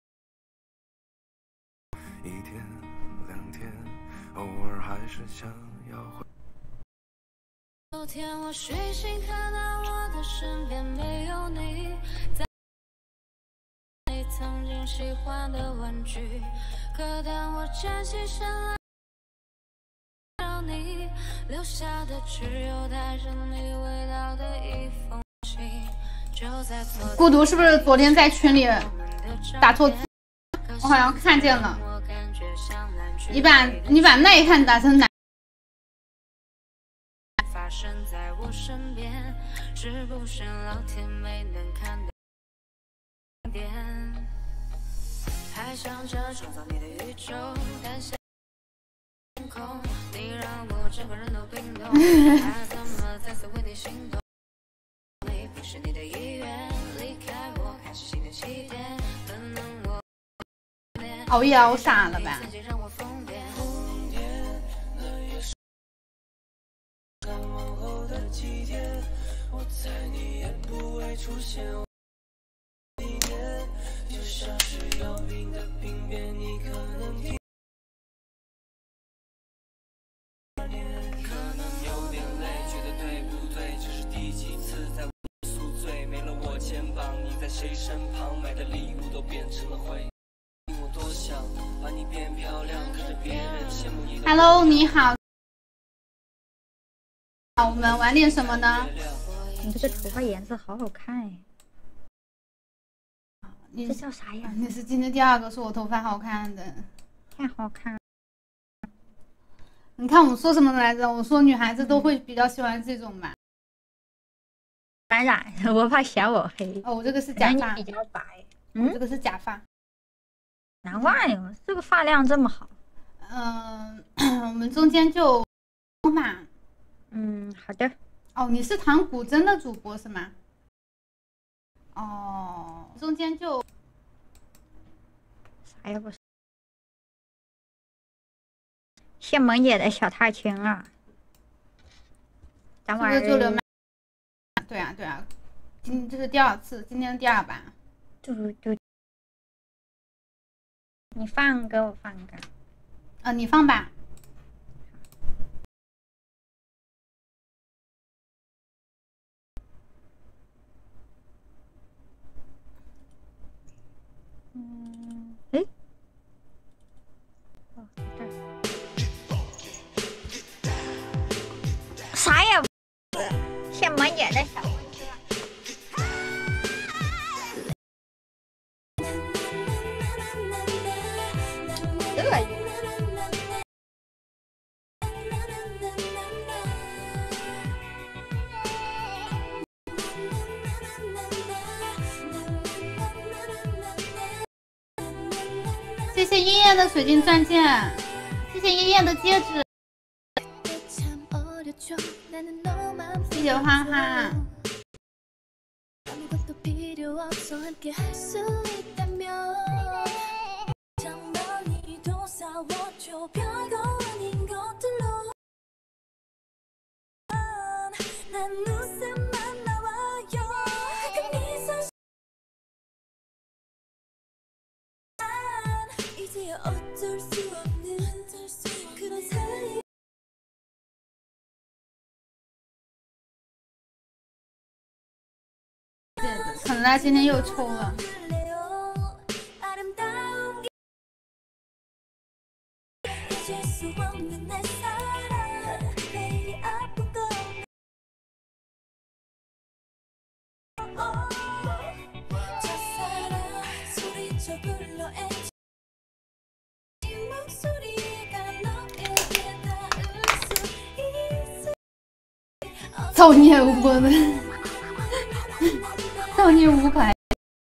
一天2天，偶尔还是想要回。 昨天我睡醒看到我的身边没有你，在你曾经喜欢的玩具，可当我站起身来。你留下的只有带着你味道的一封信。 孤独是不是昨天在群里打错字？我好像看见了。你把那一看打成男。 发生在我身边，是不是老天没能看到点？还想着创造你的宇宙，但想。你让我整个人都冰冻，还怎么再次为你心动？你不是你的意愿，离开我开始新的起点，可能我熬夜熬傻了吧？ 我猜你也不会出现。就像是要命的病变，你可能听。谁身旁买的礼物都变成了灰，我多想把你变漂亮，看着别人羡慕你的。 Hello， 你好，我们玩点什么呢？ 你这个头发颜色好好看哎！ 你这叫啥呀？ 你是今天第2个说我头发好看的， 太好看了。 你看我说什么来着？我说女孩子都会比较喜欢这种吧。 当然，我怕嫌我黑。 哦，我这个是假发， 你比较白。 我这个是假发。 难怪哟，这个发量这么好。 我们中间就嘛。 好的。 哦，你是弹古筝的主播是吗？ 哦，中间就啥也不是。谢萌姐的小踏青啊，咱玩就留麦。对啊对啊，这是第2次，今天第2把。 就你放歌，我放歌。 你放吧。 哎，啥也不是，谢萌姐的小火车。 谢谢燕燕的水晶钻戒，谢谢燕燕的戒指，谢谢花花。可能他今天又抽了。造孽无果的，造孽无可爱。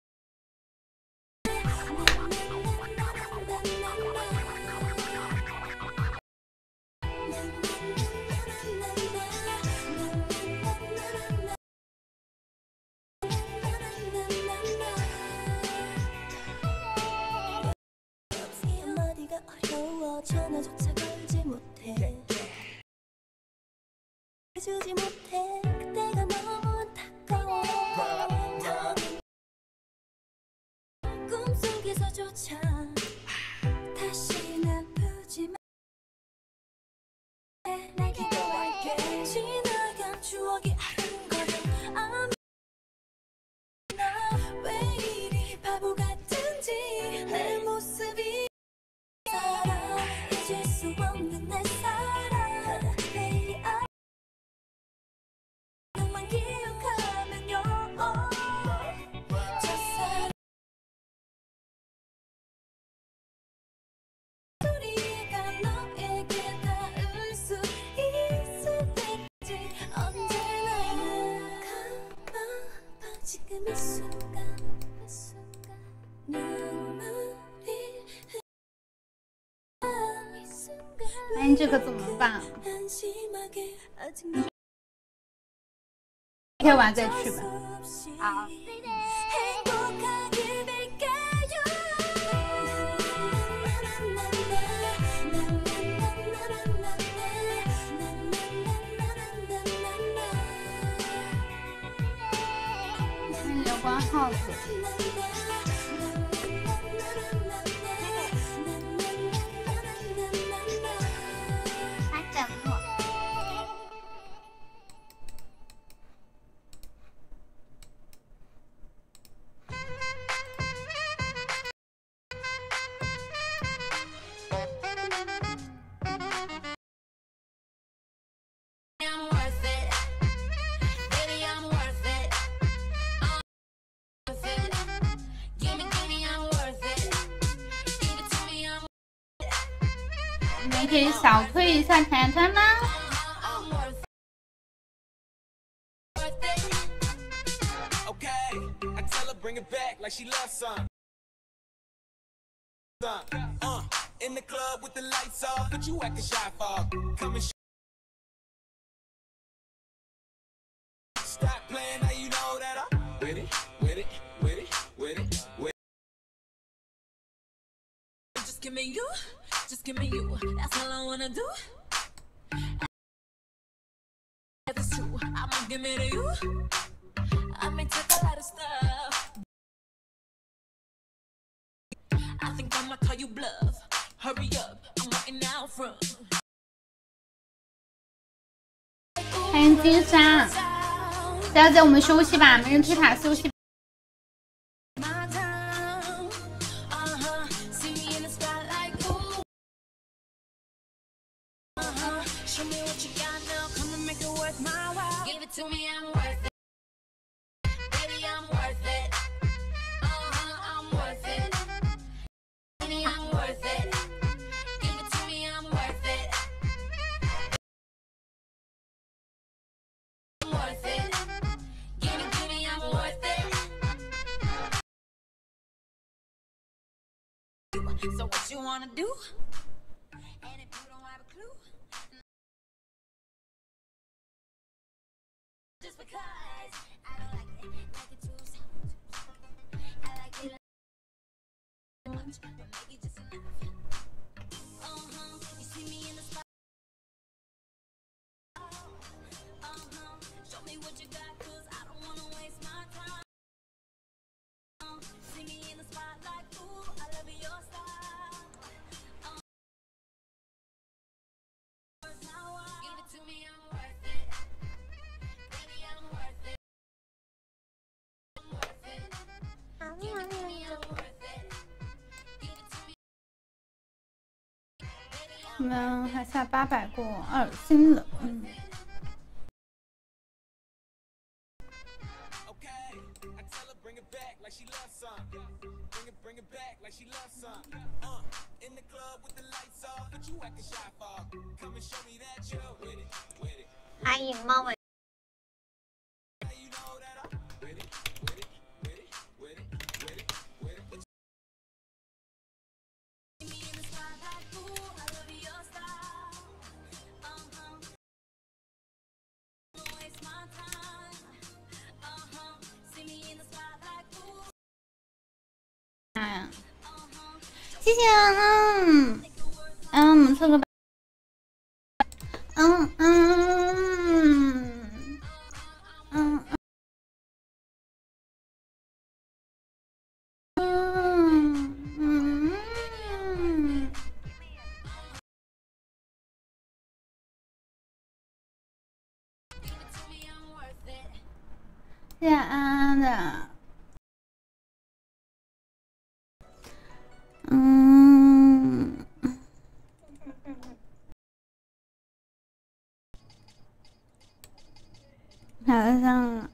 哎，这可怎么办？天晚再去吧。 好。 你要关号子。你可以小推一下团团吗 ？Stop playing, now you know that I'm with it, with it. give me you, just give me you. That's all I wanna do. That's true. I'ma give it to you. I may take a lot of stuff. I think I'ma call you bluff. Hurry up, I'm waiting out front. 欢迎金山，小姐，我们休息吧，没人推塔休息。 To me, I'm worth it. Baby, I'm worth it. I'm worth it. Baby, I'm worth it. Give it to me, I'm worth it. I'm worth it. Give it to me, I'm worth it. So what you wanna do? And if you don't have a clue, just because I don't like it too I like it too much, but make it just enough. You see me in the spot. Show me what you got, 'cause I don't wanna waste my time. See me in the spotlight, ooh, I love your style. Give it to me, I'm worth it. Baby, I'm worth it. I'm worth it. Give it to me, I'm worth it. Give it to me. 我们还差800过2星了， 欢迎猫尾。 谢谢，我们测个谢谢安的。好像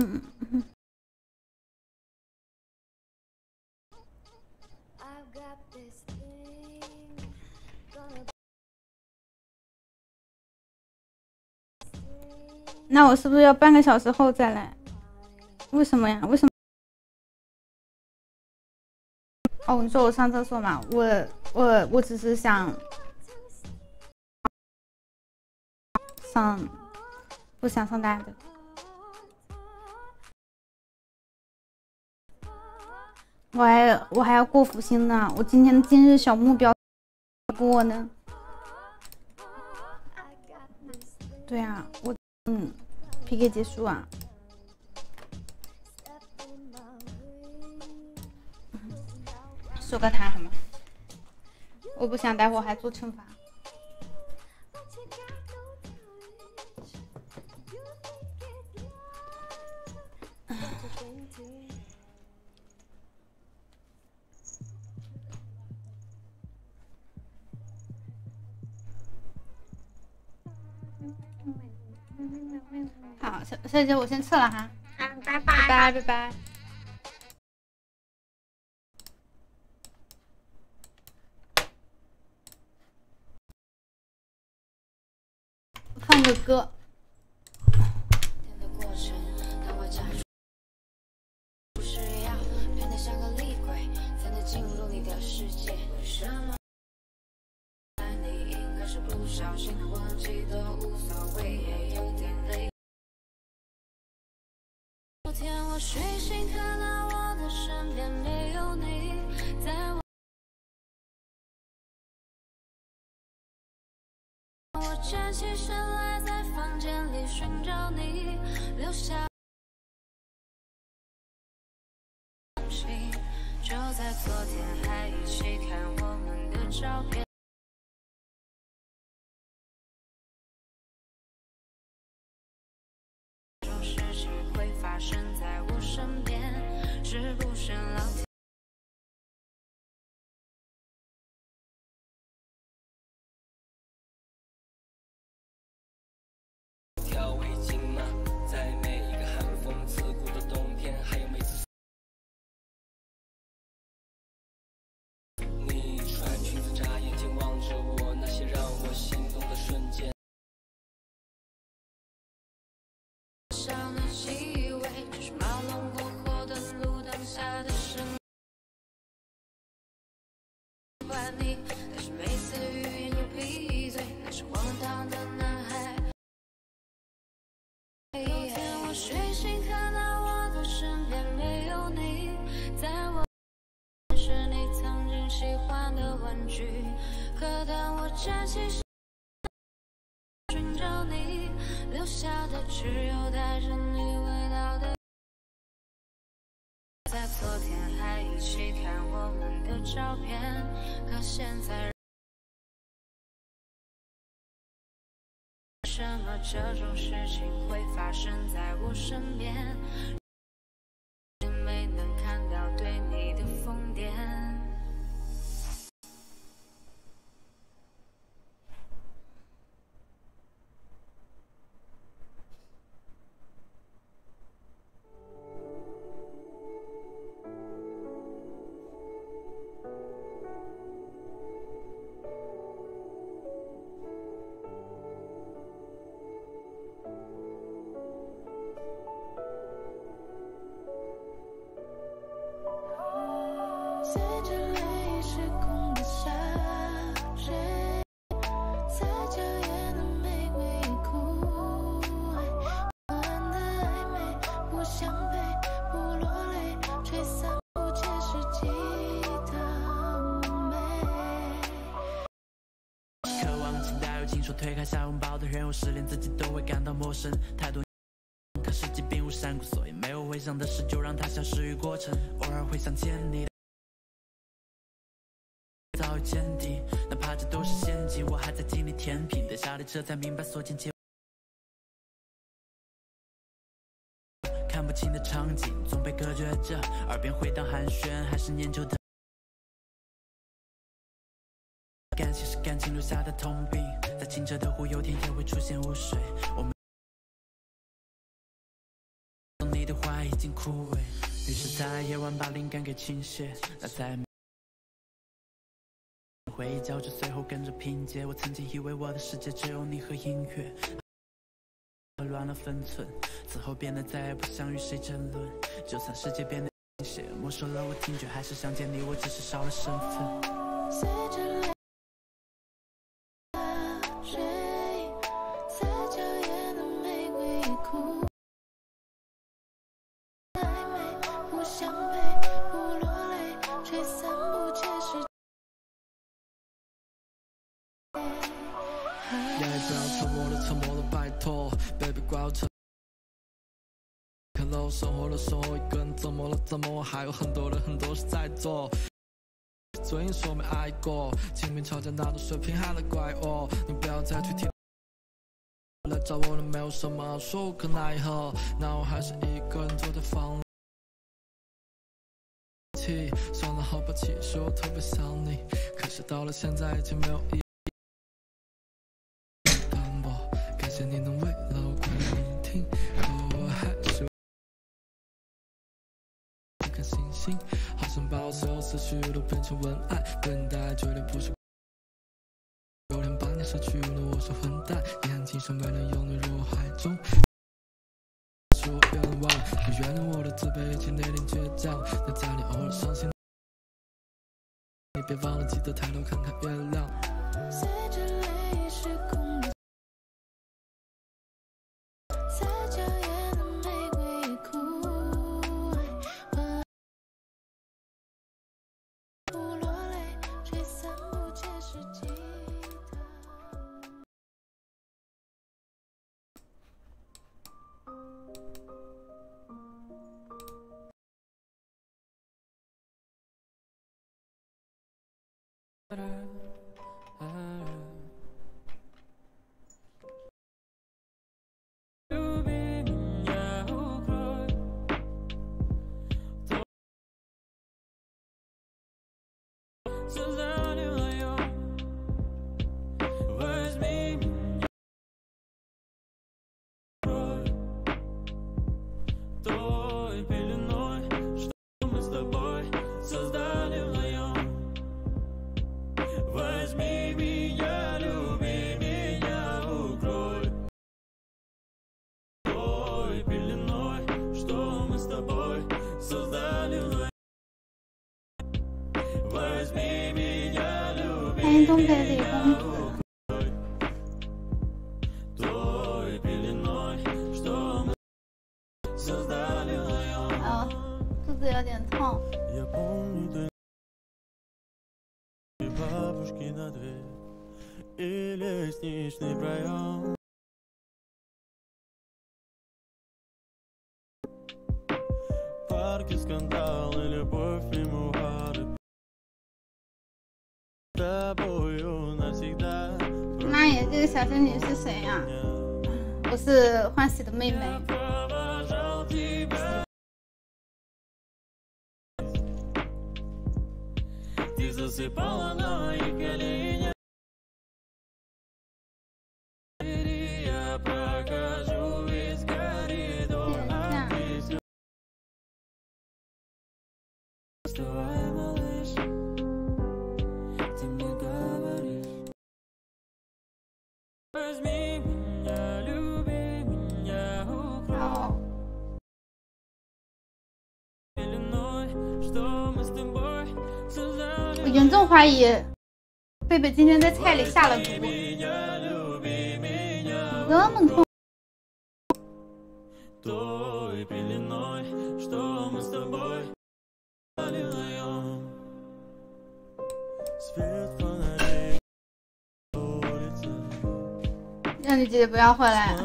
那我是不是要半个小时后再来？为什么呀？为什么？哦，你说我上厕所嘛？我只是想上，不想上大的。我还要过福星呢，我今日小目标过呢。对啊，我PK 结束啊。说个他好吗？我不想待会儿还做惩罚。好，小姐，我先撤了哈。 拜拜拜拜拜拜。放个歌。 天我睡醒看到我的身边没有你，在我站起身来，在房间里寻找你留下东西。就在昨天还一起看我们的照片。这种事情会发生在我身边，是不是老天？ 条围巾吗？在每一个寒风刺骨的冬天，还有每次你穿裙子眨眼睛望着我，那些让我心动的瞬间。 上了气味，只是马龙过后的路灯下的声音。管你，但是每次语言又闭嘴，那是荒唐的男孩。昨天我睡醒看到我的身边没有你，在我是你曾经喜欢的玩具，可当我站起身寻找你留下的，只有带着你味道的。在昨天还一起看我们的照片，可现在为什么这种事情会发生在我身边？没能看到对你的疯癫。随着泪失控的下坠，再娇艳的玫瑰枯萎，晚的暧昧不相配，不落泪，吹散不切实际的妩媚。 渴望期待有情说推开小红包的人，我失恋自己都会感到陌生，太多可实际并无山谷，所以没有回想的事就让它消失于过程，偶尔会想见你的早已见底，哪怕这都是陷阱，我还在经历甜品，等下列车才明白所见且看不清的场景，总被隔绝着，耳边回荡寒暄，还是念旧的感情是感情留下的痛病，在清澈的湖有天也会出现污水，我们你的话已经枯萎，于是在夜晚把灵感给倾泻，那在回忆交织，随后跟着拼接。我曾经以为我的世界只有你和音乐，乱了分寸，此后变得再也不想与谁争论。就算世界变得倾斜，没收了我听觉，还是想见你，我只是少了身份。 随着泪水，再娇艳的玫瑰枯暧昧不相配，不落泪，吹散不切实际。 眼泪不要沉默了，沉默了，拜托 ，baby 怪我沉。看到生活了，生活一个人怎么了？怎么我还有很多事在做？昨天说没爱过，清明吵架闹的水平还来怪我，你不要再去提。来找我了，没有什么好说，无可奈何。那我还是一个人坐在房里。算了，好吧，其实我特别想你，可是到了现在已经没有意义。感谢你能为了我关聆听，可我还是不看星星，好像把我所有思绪都变成文案，等待绝对不是。有天把你失去了，我是混蛋，眼睛上没能有你入海中。是我冤枉，你原谅我的自卑以及内敛倔强，那在你偶尔伤心，你别忘了记得抬头看看月亮。 随着泪失控的欢迎东北李公子。肚子有点痛。妈耶，这个小仙女是谁呀？我是欢喜的妹妹。我严重怀疑贝贝今天在菜里下了毒，这么痛。让你姐姐不要回来。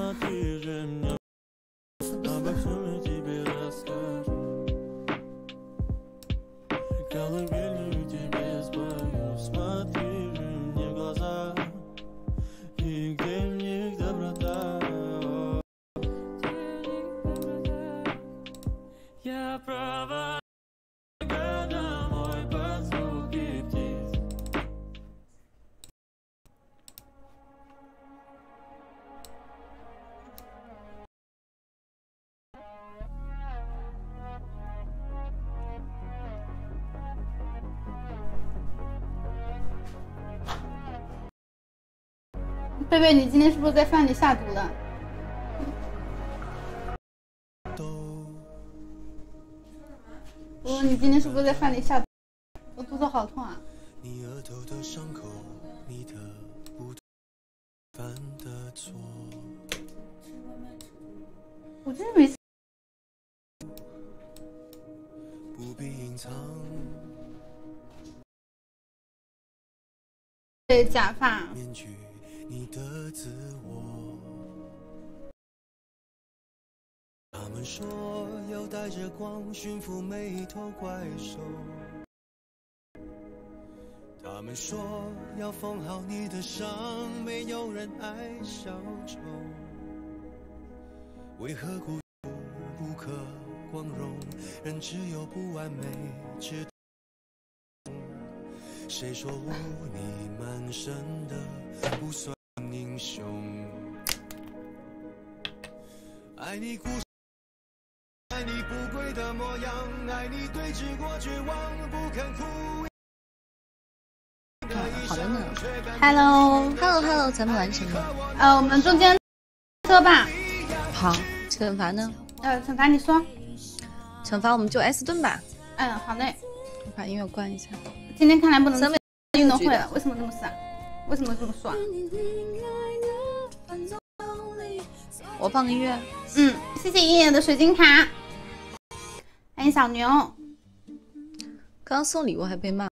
贝贝，你今天是不是在饭里下毒了？我说你今天是不是在饭里下毒？我肚子好痛啊！ 你额头的伤口，你的不犯的错， 我真的没。 不必隐藏。 对，假发。 面具你的自我。他们说要带着光驯服每一头怪兽。他们说要缝好你的伤，没有人爱小丑。为何孤独不可光荣？人只有不完美，只谁说污泥满身的不算英雄？爱你孤身，爱你不跪的模样，爱你对峙过绝望，不肯哭。 好的呢。 Hello， 咱们完成了。 我们中间车吧。 好，惩罚呢？ 惩罚你说。 惩罚我们就 S 盾吧。 嗯，好嘞。 把音乐关一下。 今天看来不能运动会了，为什么这么傻？为什么这么爽？ 我放个音乐。 谢谢爷爷的水晶卡。欢迎小牛。 刚刚送礼物还被骂。